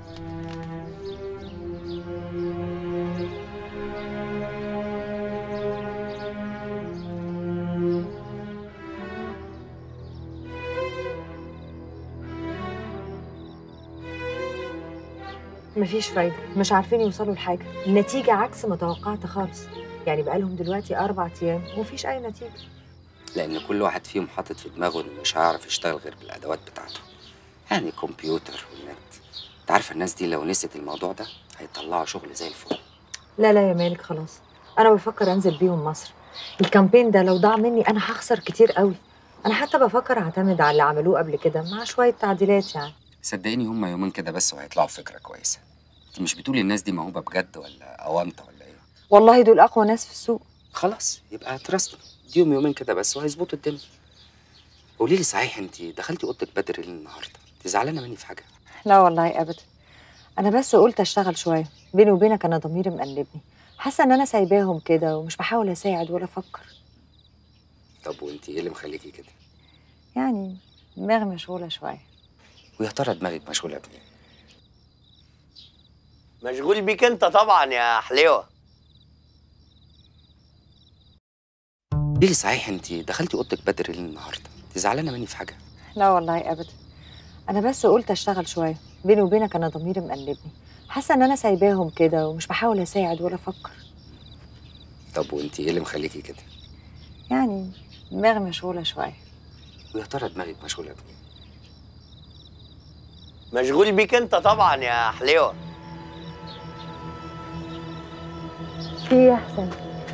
مفيش فايدة، مش عارفين يوصلوا لحاجة، النتيجة عكس ما توقعت خالص. يعني بقالهم دلوقتي 4 أيام ومفيش أي نتيجة. لان كل واحد فيهم حاطط في دماغه انه مش هيعرف يشتغل غير بالادوات بتاعته، يعني كمبيوتر والنت. انت عارفه الناس دي لو نسيت الموضوع ده هيطلعوا شغل زي الفل. لا لا يا مالك خلاص، أنا بفكر أنزل بيهم مصر. الكامبين ده لو ضاع مني أنا هخسر كتير قوي. أنا حتى بفكر أعتمد على اللي عملوه قبل كده مع شوية تعديلات يعني. صدقيني هم يومين كده بس وهيطلعوا فكره كويسه. انت مش بتقولي الناس دي موهوبه بجد ولا اونطه ولا ايه؟ والله دول أقوى ناس في السوق. خلاص يبقى ترستم، اديهم يومين كده بس وهيظبطوا الدنيا. قولي لي صحيح، انت دخلتي اوضتك بدري ليه النهارده؟ انت زعلانه مني في حاجه؟ لا والله أبدا، أنا بس قلت أشتغل شوية. بيني وبينك أنا ضميري مقلبني، حاسة إن أنا سايباهم كده ومش بحاول أساعد ولا أفكر. طب وانت ايه اللي مخليكي كده؟ يعني دماغي مشغولة شوية. ويا ترى دماغك مشغوله بايه؟ مشغول بيك انت طبعا يا حليوه. قولي لي صحيح، انت دخلتي اوضتك بدري ليه النهارده؟ انت زعلانه مني في حاجه؟ لا والله أبدا، أنا بس قلت أشتغل شوية. بيني وبينك أنا ضميري مقلبني، حاسة إن أنا سايباهم كده ومش بحاول أساعد ولا أفكر. طب وانت ايه اللي مخليكي كده؟ يعني دماغي مشغولة شوية. ويا ترى دماغك مشغوله بايه؟ مشغول بيك انت طبعا يا حليوه. في إيه يا حسن؟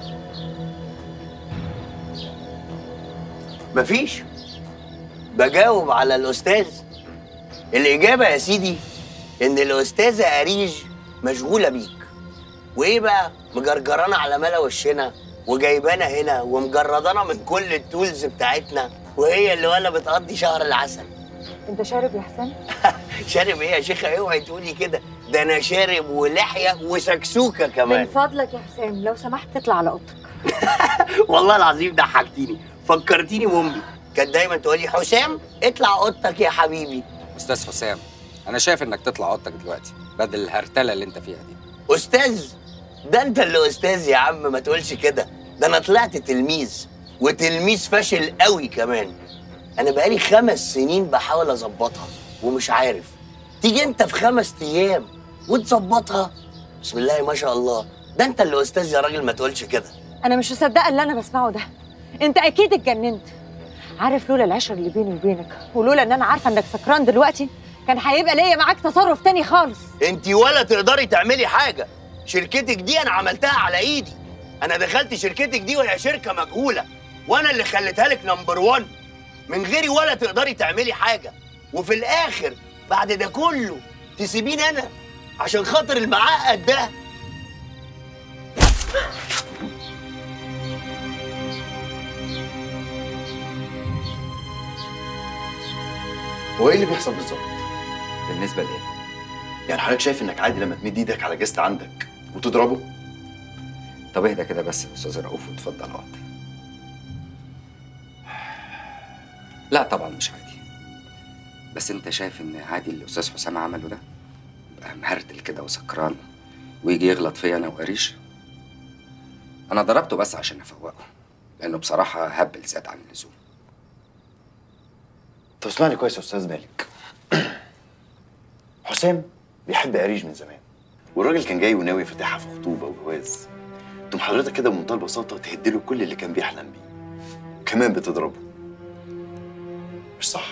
مفيش، بجاوب على الأستاذ. الإجابة يا سيدي إن الأستاذة أريج مشغولة بيك. وإيه بقى؟ مجرجرانا على ملا وشنا وجايبانا هنا ومجردانا من كل التولز بتاعتنا، وهي اللي ولا بتقضي شهر العسل. أنت شارب يا حسن؟ شارب إيه يا شيخة؟ اوعي تقولي كده، ده أنا شارب ولحية وسكسوكة كمان. من فضلك يا حسام لو سمحت تطلع على أوضتك. والله العظيم ضحكتيني، فكرتيني بأمي، كانت دايما تقولي حسام اطلع اوضتك يا حبيبي. استاذ حسام، انا شايف انك تطلع اوضتك دلوقتي بدل الهرتله اللي انت فيها دي. استاذ؟ ده انت اللي استاذ يا عم، ما تقولش كده، ده انا طلعت تلميذ، وتلميذ فاشل قوي كمان. انا بقالي 5 سنين بحاول اظبطها ومش عارف. تيجي انت في 5 ايام وتظبطها؟ بسم الله ما شاء الله، ده انت اللي استاذ يا راجل، ما تقولش كده. أنا مش مصدقة اللي أنا بسمعه ده، أنت أكيد اتجننت. عارف لولا العشرة اللي بيني وبينك ولولا إن أنا عارفة إنك سكران دلوقتي كان هيبقى ليا معاك تصرف تاني خالص. انت ولا تقدري تعملي حاجة. شركتك دي أنا عملتها على إيدي. أنا دخلت شركتك دي وهي شركة مجهولة، وأنا اللي خليتها لك نمبر 1. من غيري ولا تقدري تعملي حاجة، وفي الآخر بعد ده كله تسيبيني أنا عشان خاطر المعقد ده. هو ايه اللي بيحصل بالظبط؟ بالنسبه لايه؟ يعني حضرتك شايف انك عادي لما تمد ايدك على جست عندك وتضربه؟ طب اهدى كده بس يا استاذ رؤوف واتفضل اقعد. لا طبعا مش عادي. بس انت شايف ان عادي اللي الاستاذ حسام عمله ده؟ بقى مهرتل كده وسكران ويجي يغلط فيا انا وقريش؟ انا ضربته بس عشان افوقه، لانه بصراحه هبل زاد عن اللزوم. طب اسمعني كويس يا استاذ مالك. حسام بيحب عريش من زمان، والراجل كان جاي وناوي يفتحها في خطوبه وجواز. تقوم حضرتك كده بمنتهى البساطه تهدله كل اللي كان بيحلم بيه، وكمان بتضربه. مش صح؟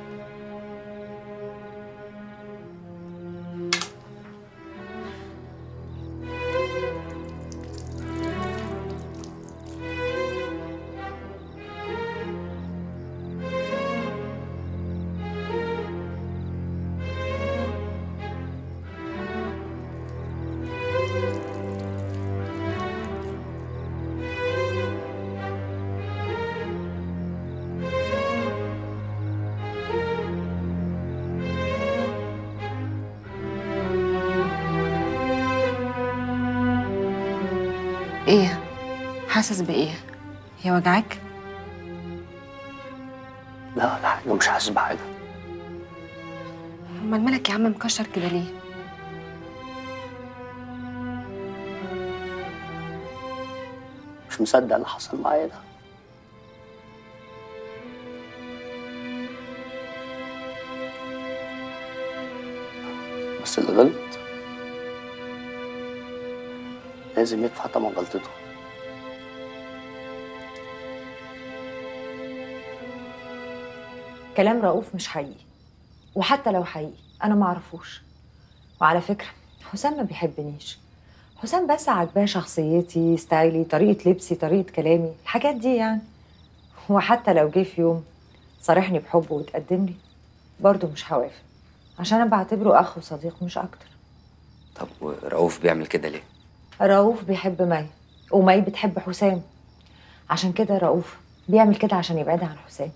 ايه؟ حاسس بايه؟ هي وجعك؟ لا لا انا مش حاسس بحاجه. امال مالك يا عم مكشر كده ليه؟ مش مصدق اللي حصل معايا ده. بس اللي غلط لازم يدفع تمن غلطته. كلام رؤوف مش حقيقي، وحتى لو حقيقي انا ما اعرفوش. وعلى فكره حسام ما بيحبنيش، حسام بس عاجباه شخصيتي، ستايلي، طريقه لبسي، طريقه كلامي، الحاجات دي يعني. وحتى لو جه في يوم صارحني بحبه وتقدم لي برضه مش هوافق، عشان انا بعتبره اخ وصديق مش اكتر. طب ورؤوف بيعمل كده ليه؟ رؤوف بيحب مي، ومي بتحب حسام، عشان كده رؤوف بيعمل كده عشان يبعدها عن حسام.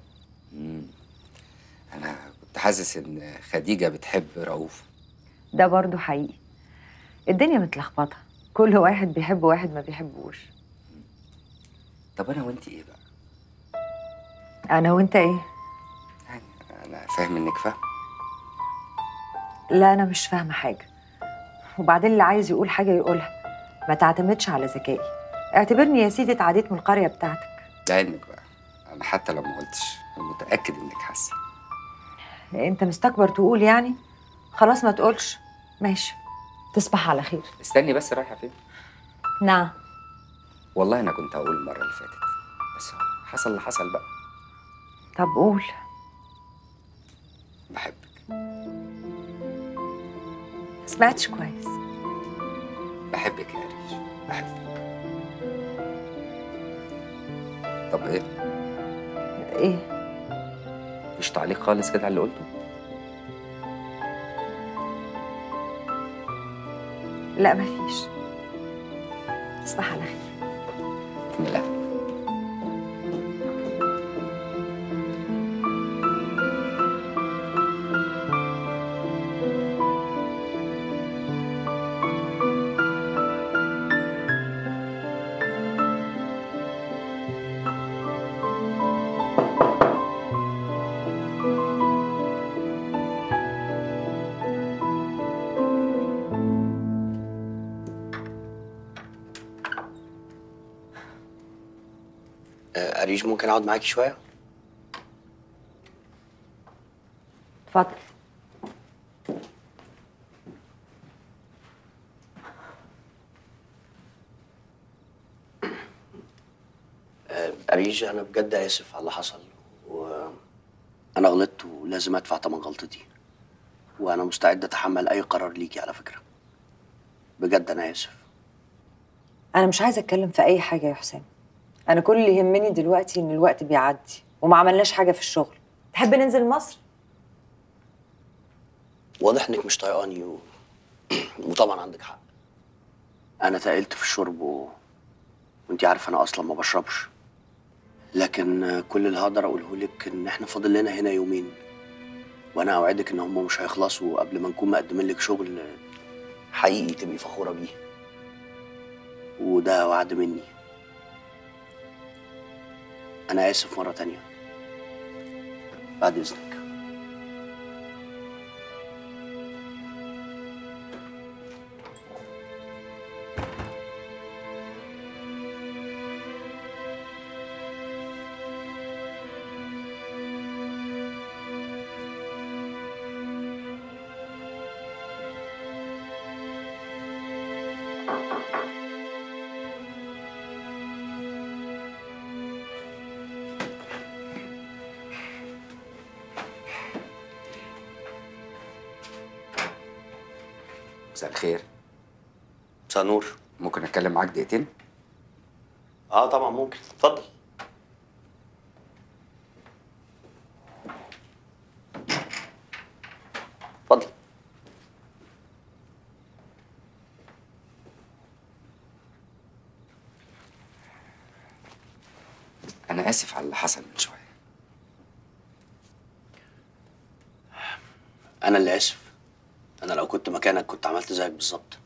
انا كنت حاسس ان خديجه بتحب رؤوف. ده برضه حقيقي. الدنيا متلخبطه، كل واحد بيحب واحد ما بيحبوش. طب انا وانت ايه بقى؟ انا وانت ايه؟ يعني انا فاهم انك فاهم. لا انا مش فاهمه حاجه، وبعدين اللي عايز يقول حاجه يقولها، ما تعتمدش على ذكائي. اعتبرني يا سيدي اتعديت من القريه بتاعتك. لعلمك بقى انا حتى لو ما قلتش انا متاكد انك حاسه. انت مستكبر تقول يعني؟ خلاص ما تقولش. ماشي، تصبح على خير. استني بس، رايحه فين؟ نعم. والله انا كنت هقول المره اللي فاتت، بس حصل اللي حصل بقى. طب قول. بحبك. سمعتش كويس. بحبك يا ريش، بحبك. طب ايه؟ ايه؟ مش تعليق خالص كده على اللي قلته؟ لا مفيش. تصبح على خير. بسم الله. أريج ممكن أقعد معاكي شوية؟ اتفضل. أريج أنا بجد آسف على اللي حصل، وأنا غلطت ولازم أدفع تمن غلطتي، وأنا مستعد أتحمل أي قرار ليكي على فكرة. بجد أنا آسف. انا مش عايزه اتكلم في اي حاجه يا حسام. انا كل اللي يهمني دلوقتي ان الوقت بيعدي وما عملناش حاجه في الشغل. تحب ننزل مصر؟ واضح إنك مش طايقاني وطبعا عندك حق. أنا تقلت في الشرب وأنتي عارفة أنا أصلا ما بشربش، لكن كل اللي هقدر أقوله لك إن إحنا فاضل لنا هنا يومين، وأنا وانا اوعدك ان هم مش هيخلصوا قبل ما نكون مقدمين لك شغل حقيقي تبقي فخوره بيه، وده وعد مني. انا اسف مره تانية، بعد اذنك. مساء الخير. مساء نور. ممكن اتكلم معاك دقيقتين؟ اه طبعا ممكن، اتفضل. اتفضل. انا اسف على اللي حصل من شويه. انا اللي اسف. انا لو كنت مكانك كنت عملت زيك بالظبط.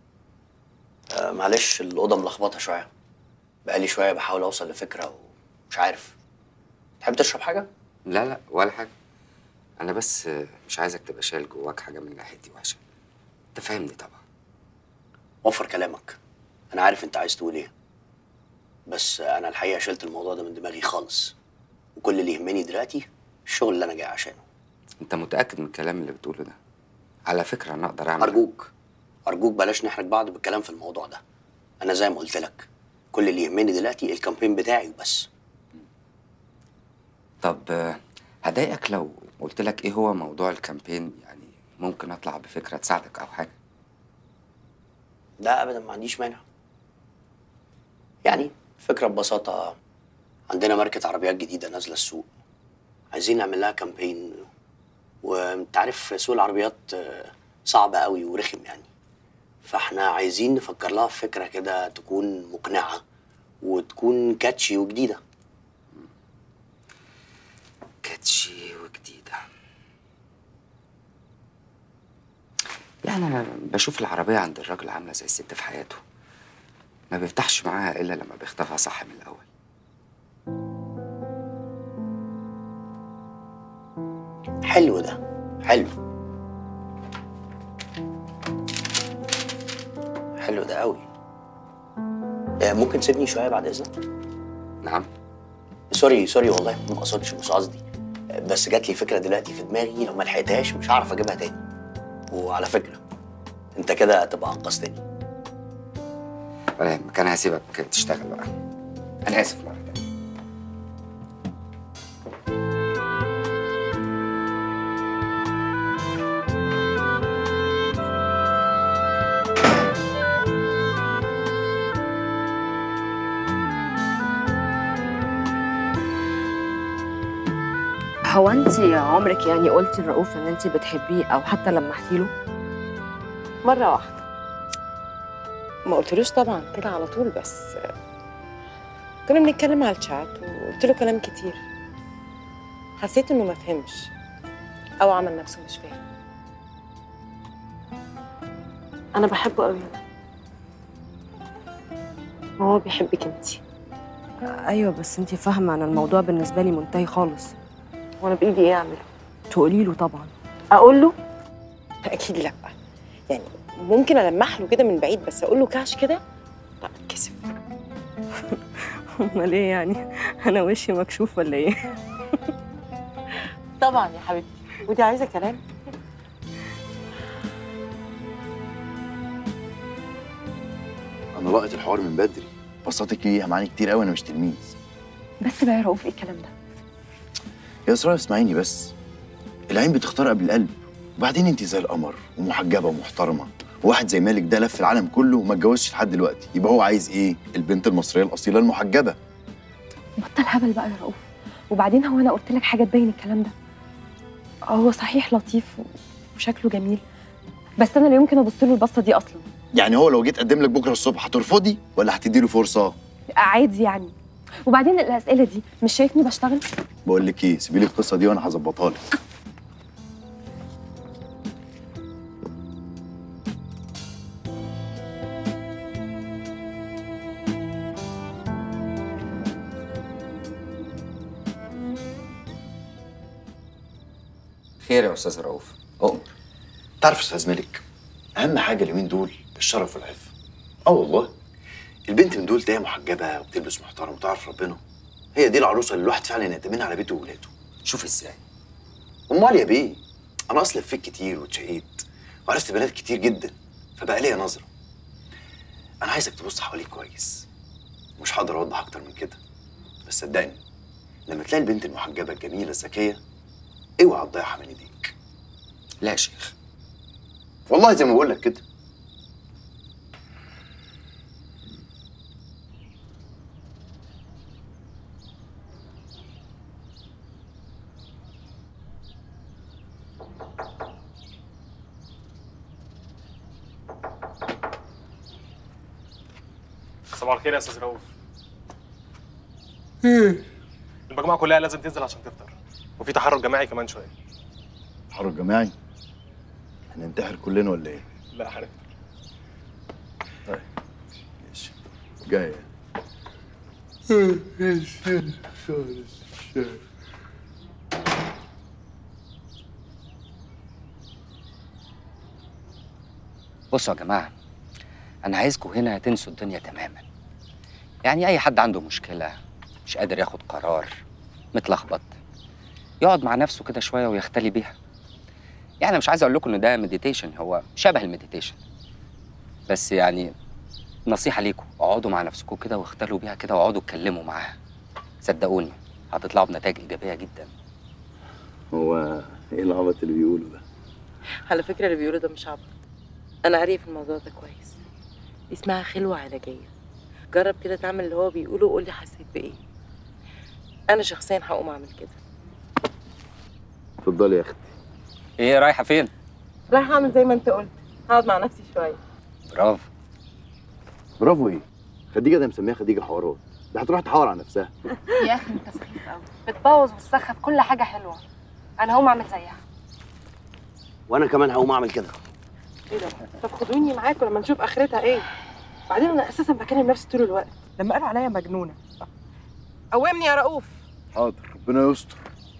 معلش الاوضه ملخبطه شويه، بقالي شويه بحاول اوصل لفكره ومش عارف. تحب تشرب حاجه؟ لا لا ولا حاجه، انا بس مش عايزك تبقى شايل جواك حاجه من ناحيتي وحشه. انت فاهمني طبعا. وفر كلامك، انا عارف انت عايز تقول ايه، بس انا الحقيقه شلت الموضوع ده من دماغي خالص، وكل اللي يهمني دلوقتي الشغل اللي انا جاي عشانه. انت متاكد من الكلام اللي بتقوله ده؟ على فكره انا اقدر اعمل. ارجوك بلاش نحرج بعض بالكلام في الموضوع ده. انا زي ما قلت لك كل اللي يهمني دلوقتي الكامبين بتاعي وبس. طب هضايقك لو قلت لك ايه هو موضوع الكامبين؟ يعني ممكن اطلع بفكره تساعدك او حاجه. لا ابدا، ما عنديش مانع. يعني فكره ببساطه، عندنا ماركه عربيات جديده نازله السوق، عايزين نعمل لها كامبين، وانت عارف سوق العربيات صعب قوي ورخم يعني، فاحنا عايزين نفكر لها في فكره كده تكون مقنعه وتكون كاتشي وجديده. كاتشي وجديده؟ يعني انا بشوف العربيه عند الراجل عامله زي الست في حياته، ما بيفتحش معاها الا لما بيخطفها صح من الاول. حلو ده، حلو ده قوي. ممكن تسيبني شويه بعد اذنك؟ نعم. سوري والله ما اقصدش، مش قصدي، بس جات لي فكره دلوقتي في دماغي لو ما لحقتهاش مش هعرف اجيبها تاني. وعلى فكره انت كده هتبقى انقذتني. ولا يهمك، انا هسيبك تشتغل بقى. انا اسف مرة تانية. هو انت عمرك يعني قلتي لرؤوف ان انت بتحبيه او حتى لمحتي له؟ مرة واحدة. ما قلتلوش طبعا كده على طول، بس كنا بنتكلم على الشات وقلت له كلام كتير. حسيت انه ما فهمش او عمل نفسه مش فاهم. انا بحبه قوي وهو بيحبك انت. ايوه بس انت فاهمه انا الموضوع بالنسبه لي منتهي خالص. وانا بايدي ايه اعمله؟ تقولي له طبعا. اقول له؟ اكيد لا، يعني ممكن المح له كده من بعيد، بس اقول له كاش كده لا اتكسف. امال ايه يعني؟ انا وشي مكشوف ولا ايه؟ طبعا يا حبيبتي، ودي عايزه كلام. انا لقيت الحوار من بدري، بساطك ليها معاني كتير قوي، انا مش تلميذ. بس بقى يا رؤوف ايه الكلام ده؟ يا اسراء اسمعيني بس، العين بتختار قبل القلب، وبعدين انت زي القمر ومحجبه ومحترمه، وواحد زي مالك ده لف العالم كله وما اتجوزش لحد دلوقتي، يبقى هو عايز ايه؟ البنت المصريه الاصيله المحجبه. بطل هبل بقى يا رؤوف، وبعدين هو انا قلت لك حاجه تبين الكلام ده؟ هو صحيح لطيف وشكله جميل، بس انا لا يمكن ابص له البصه دي اصلا. يعني هو لو جيت اقدم لك بكره الصبح هترفضي ولا هتدي له فرصه؟ عادي يعني. وبعدين الاسئله دي مش شايفني بشتغل؟ بقول لك ايه، سيبي لي القصه دي وانا هظبطها لك. خير يا استاذ رؤوف، اؤمر. تعرف يا استاذ ملك، اهم حاجه اليومين دول الشرف والعفه. والله البنت من دول تلاقيها محجبه وبتلبس محترم وتعرف ربنا، هي دي العروسه اللي الواحد فعلا يأتمنها على بيته وولاده. شوف ازاي. امال يا بيه، انا اصلا لفيت كتير واتشقيت وعرفت بنات كتير جدا، فبقى ليا نظره. انا عايزك تبص حواليك كويس، مش هقدر اوضح اكتر من كده، بس صدقني لما تلاقي البنت المحجبه الجميله الذكيه اوعى تضيعها من ايديك. لا يا شيخ، والله زي ما بقول لك كده. صباح الخير يا استاذ رؤوف. المجموعه كلها لازم تنزل عشان تفطر، وفي تحرك جماعي كمان شويه. تحرك جماعي؟ هننتحر كلنا ولا ايه؟ لا هنفطر. طيب ماشي، جاي. بصوا يا جماعه، انا عايزكم هنا تنسوا الدنيا تماما. يعني اي حد عنده مشكله، مش قادر ياخد قرار، متلخبط، يقعد مع نفسه كده شويه ويختلي بيها. يعني مش عايز اقول لكم ان ده مديتيشن، هو شبه المديتيشن، بس يعني نصيحه ليكم، اقعدوا مع نفسكم كده واختلوا بيها كده واقعدوا اتكلموا معاها. صدقوني هتطلعوا بنتائج ايجابيه جدا. هو ايه العبط اللي بيقوله ده؟ على فكره اللي بيقوله ده مش عبط، انا قاريه في الموضوع ده كويس. اسمها خلوه علاجيه. جرب كده تعمل اللي هو بيقوله وقول لي حسيت بايه. انا شخصيا هقوم اعمل كده. اتفضلي يا اختي. ايه رايحه فين؟ رايحه اعمل زي ما انت قلت، هقعد مع نفسي شويه. برافو. برافو ايه؟ خديجه ده مسميها خديجه حوارات، ده هتروح تحاور على نفسها. يا اخي انت سخيف قوي، بتبوظ وتسخف كل حاجه حلوه. انا هقوم اعمل زيها. وانا كمان هقوم اعمل كده. ايه ده؟ طب خدوني معاكم لما نشوف اخرتها ايه. بعدين انا اساسا بكلم نفسي طول الوقت، لما قالوا عليا مجنونه. قومني يا رؤوف. حاضر، ربنا يستر.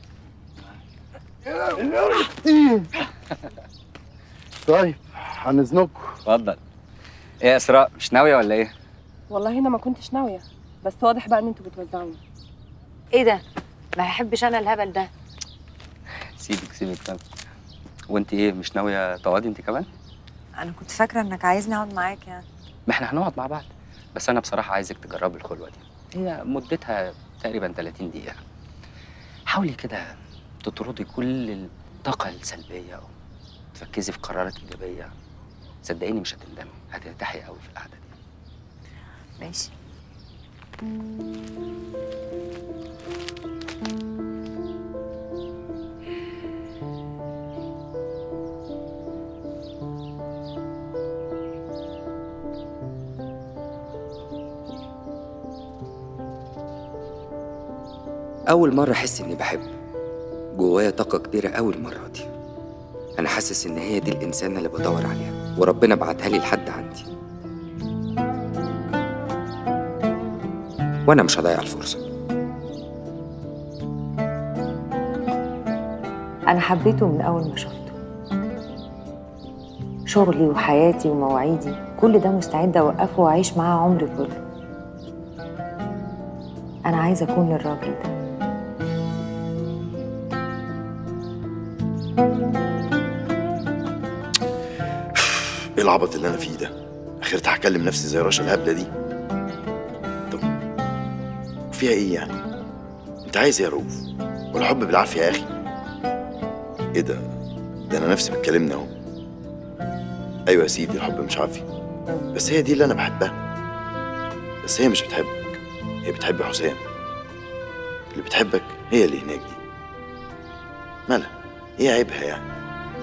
طيب هنزنقكم. اتفضل. ايه يا اسراء، مش ناويه ولا ايه؟ والله انا ما كنتش ناويه، بس واضح بقى ان انتوا بتوزعوني. ايه ده؟ ما هحبش انا الهبل ده. سيبك طب. وانت ايه، مش ناويه تقعدي انت كمان؟ انا كنت فاكره انك عايزني اقعد معاك يعني. ما احنا هنقعد مع بعض، بس انا بصراحه عايزك تجربي الخلوه دي. هي مدتها تقريبا 30 دقيقه. حاولي كده تطردي كل الطاقه السلبيه وتركزي في قرارات ايجابيه. صدقيني مش هتندمي، هترتاحي قوي في القعده دي. ماشي. أول مرة أحس إني بحب، جوايا طاقة كبيرة أوي المرة دي. أنا حاسس إن هي دي الإنسانة اللي بدور عليها، وربنا بعتها لي لحد عندي، وأنا مش هضيع الفرصة. أنا حبيته من أول ما شفته. شغلي وحياتي ومواعيدي كل ده مستعدة أوقفه وأعيش معاه عمري كله. أنا عايزة أكون للراجل ده. ايه العبط اللي انا فيه ده؟ اخرتها هكلم نفسي زي رشا الهبله دي. طب وفيها ايه يعني؟ انت عايز ايه يا رؤوف؟ والحب بالعافيه يا اخي؟ ايه ده؟ ده انا نفسي بتكلمنا اهو. ايوه يا سيدي، الحب مش عافيه، بس هي دي اللي انا بحبها. بس هي مش بتحبك، هي بتحب حسام. اللي بتحبك هي اللي هناك دي. مالها؟ ايه عيبها يعني؟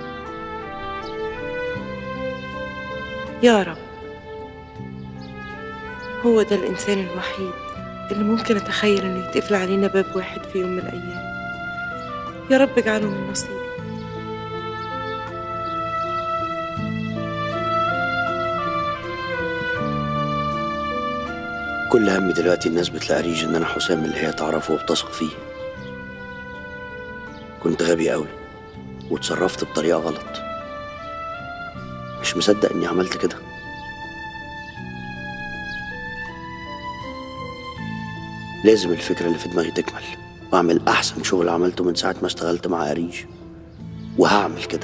يا رب، هو ده الإنسان الوحيد اللي ممكن أتخيل إنه يتقفل علينا باب واحد في يوم من الأيام. يا رب اجعله من نصيبي. كل همي دلوقتي الناس بتلاقي ريج ان انا حسام اللي هي تعرفه وبتثق فيه. كنت غبي قوي، وتصرفت بطريقة غلط. مش مصدق اني عملت كده. لازم الفكرة اللي في دماغي تكمل واعمل احسن شغل عملته من ساعة ما اشتغلت مع أريج، وهعمل كده.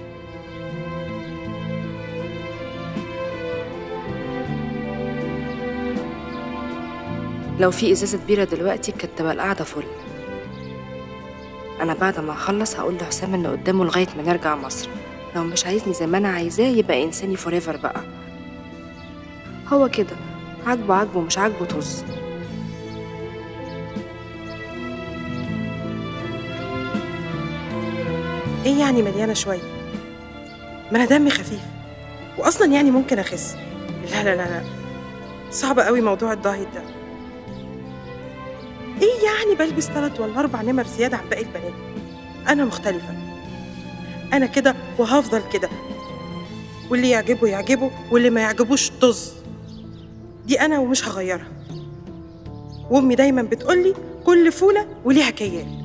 لو في ازازه بيره دلوقتي كانت تبقى القعده فل. انا بعد ما اخلص هقول لحسام ان قدامه لغايه ما نرجع مصر. لو مش عايزني زي ما انا عايزاه يبقى انساني فور ايفر بقى. هو كده، عاجبه عاجبه، مش عاجبه طز. ايه يعني مليانه شويه؟ ما انا دمي خفيف واصلا يعني ممكن اخس. لا لا لا لا، صعب قوي موضوع الدايت ده. ايه يعني بلبس 3 ولا 4 نمر زياده عن باقي البنات؟ انا مختلفه، انا كده وهفضل كده، واللي يعجبه يعجبه واللي ما يعجبوش طز. دي انا ومش هغيرها. وامي دايما بتقولي كل فوله وليها كيان.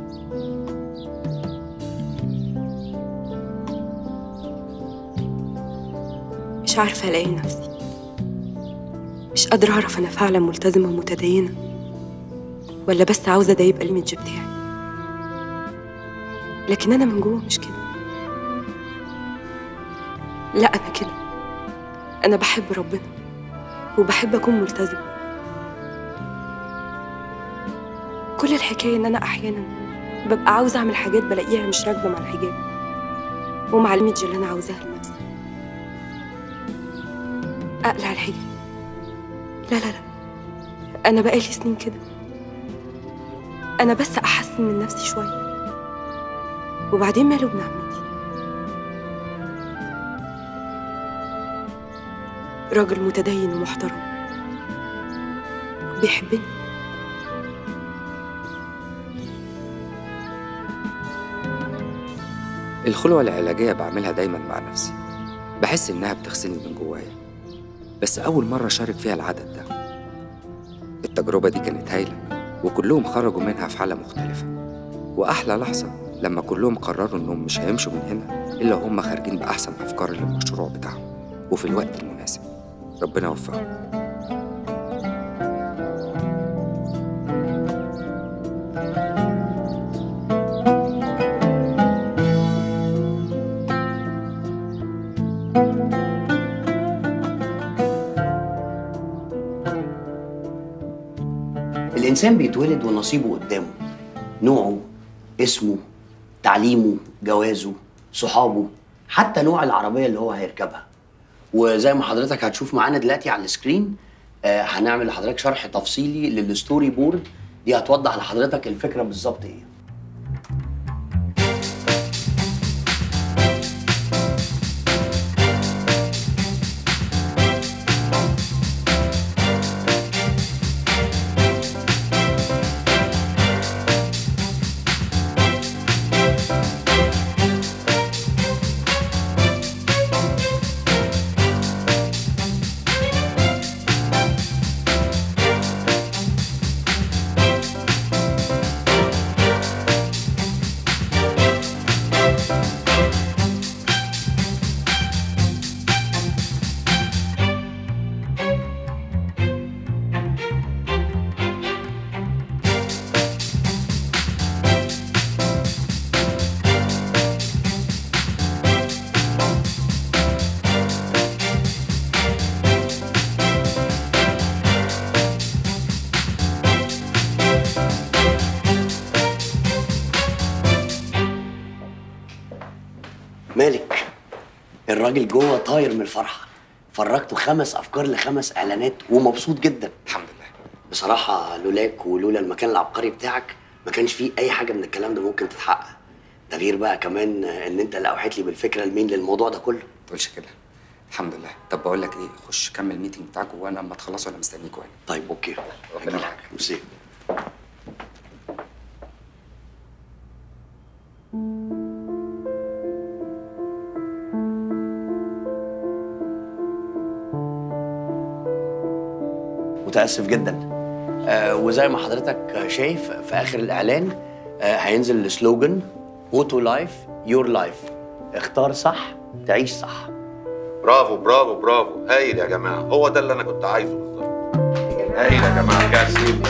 مش عارفه الاقي نفسي، مش قادره اعرف انا فعلا ملتزمه ومتدينه ولا بس عاوزه ده يبقى الايمج بتاعي. لكن انا من جوه مش كده. لا انا كده، انا بحب ربنا وبحب اكون ملتزمه. كل الحكايه ان انا احيانا ببقى عاوزه اعمل حاجات بلاقيها مش راكبه مع الحجاب ومع الايمج اللي انا عاوزاها لنفسي. اقلع الحجاب؟ لا لا لا، انا بقالي سنين كده. انا بس احسن من نفسي شويه وبعدين ماله ابن عمتي؟ راجل متدين ومحترم بيحبني. الخلوة العلاجية بعملها دايما مع نفسي، بحس إنها بتغسلني من جوايا. بس أول مرة أشارك فيها العدد ده. التجربة دي كانت هايلة وكلهم خرجوا منها في حالة مختلفة. وأحلى لحظة لما كلهم قرروا إنهم مش هيمشوا من هنا إلا هم خارجين بأحسن أفكار للمشروع بتاعهم وفي الوقت المناسب. ربنا يوفقهم. الإنسان بيتولد ونصيبه قدامه، نوعه، اسمه، تعليمه، جوازه، صحابه، حتى نوع العربية اللي هو هيركبها. وزي ما حضرتك هتشوف معانا دلوقتي على السكرين، هنعمل لحضرتك شرح تفصيلي للستوري بورد دي هتوضح لحضرتك الفكرة بالظبط ايه. مالك؟ الراجل جوه طاير من الفرحة. فرجته 5 أفكار ل5 إعلانات ومبسوط جدا. الحمد لله. بصراحة لولاك ولولا المكان العبقري بتاعك ما كانش فيه أي حاجة من الكلام ده ممكن تتحقق. ده غير بقى كمان إن أنت اللي أوحيت لي بالفكرة المين للموضوع ده كله. ما تقولش كده. الحمد لله. طب بقول لك إيه، خش كمل الميتنج بتاعك وأنا أما تخلصوا أنا مستنيكوا هنا. طيب أوكي. ربنا معاك. ميرسي. متأسف جدا. وزي ما حضرتك شايف في آخر الإعلان هينزل السلوجن موتو لايف يور لايف. اختار صح تعيش صح. برافو برافو برافو، هايل يا جماعه، هو ده اللي انا كنت عايزه بالظبط. هايل يا جماعه، جاهزين.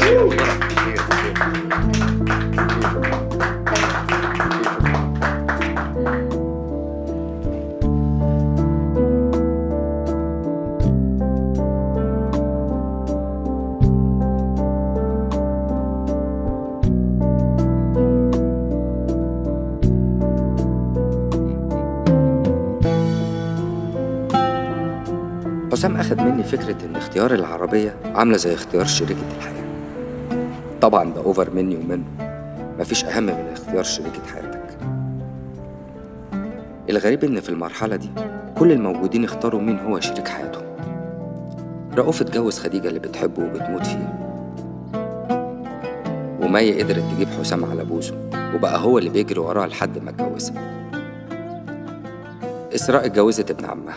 حسام أخد مني فكرة إن اختيار العربية عاملة زي اختيار شريكة الحياة. طبعا ده أوفر مني ومنه، مفيش أهم من اختيار شريكة حياتك. الغريب إن في المرحلة دي كل الموجودين اختاروا مين هو شريك حياتهم. رؤوف اتجوز خديجة اللي بتحبه وبتموت فيه، ومي قدرت تجيب حسام على بوسه وبقى هو اللي بيجري وراها لحد ما اتجوزها. إسراء اتجوزت ابن عمها،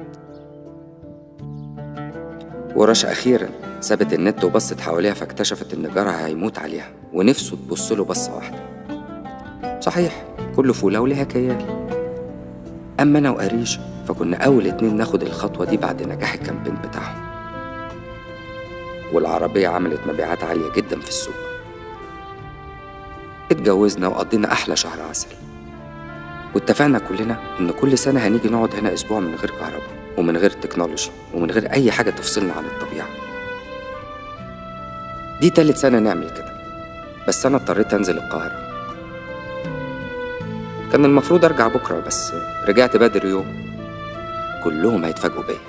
ورشا أخيراً سابت النت وبصت حواليها فاكتشفت إن جارها هيموت عليها ونفسه تبص له بصة واحدة. صحيح كله فولة وليها كيال. أما أنا وأريج فكنا أول 2 ناخد الخطوة دي بعد نجاح الكامبين بتاعهم، والعربية عملت مبيعات عالية جداً في السوق. اتجوزنا وقضينا أحلى شهر عسل، واتفقنا كلنا إن كل سنة هنيجي نقعد هنا أسبوع من غير كهرباء ومن غير تكنولوجي ومن غير أي حاجة تفصلنا عن الطبيعة. دي 3 سنة نعمل كده، بس أنا اضطريت أنزل القاهرة. كان المفروض أرجع بكرة بس رجعت بدري يوم. كلهم هيتفاجئوا بيا.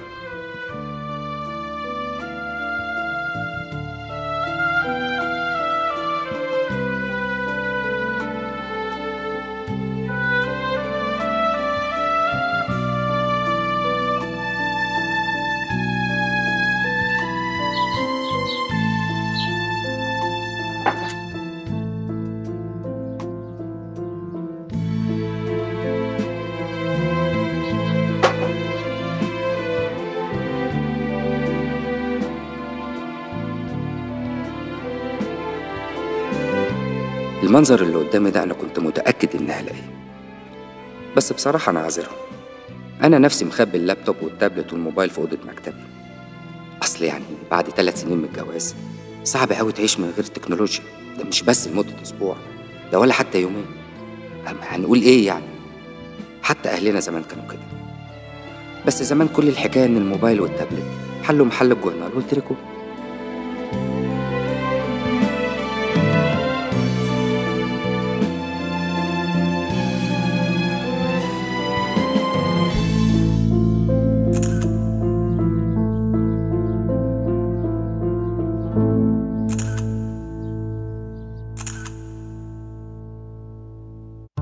المنظر اللي قدامي ده أنا كنت متأكد إني هلاقيه، بس بصراحة أنا عذرهم. أنا نفسي مخبي اللابتوب والتابلت والموبايل في أوضة مكتبي. أصل يعني بعد 3 سنين من الجواز صعب أوي تعيش من غير تكنولوجيا. ده مش بس لمدة أسبوع، ده ولا حتى يومين. هنقول إيه يعني؟ حتى أهلنا زمان كانوا كده. بس زمان كل الحكاية إن الموبايل والتابلت حلوا محل الجورنال والتريكو.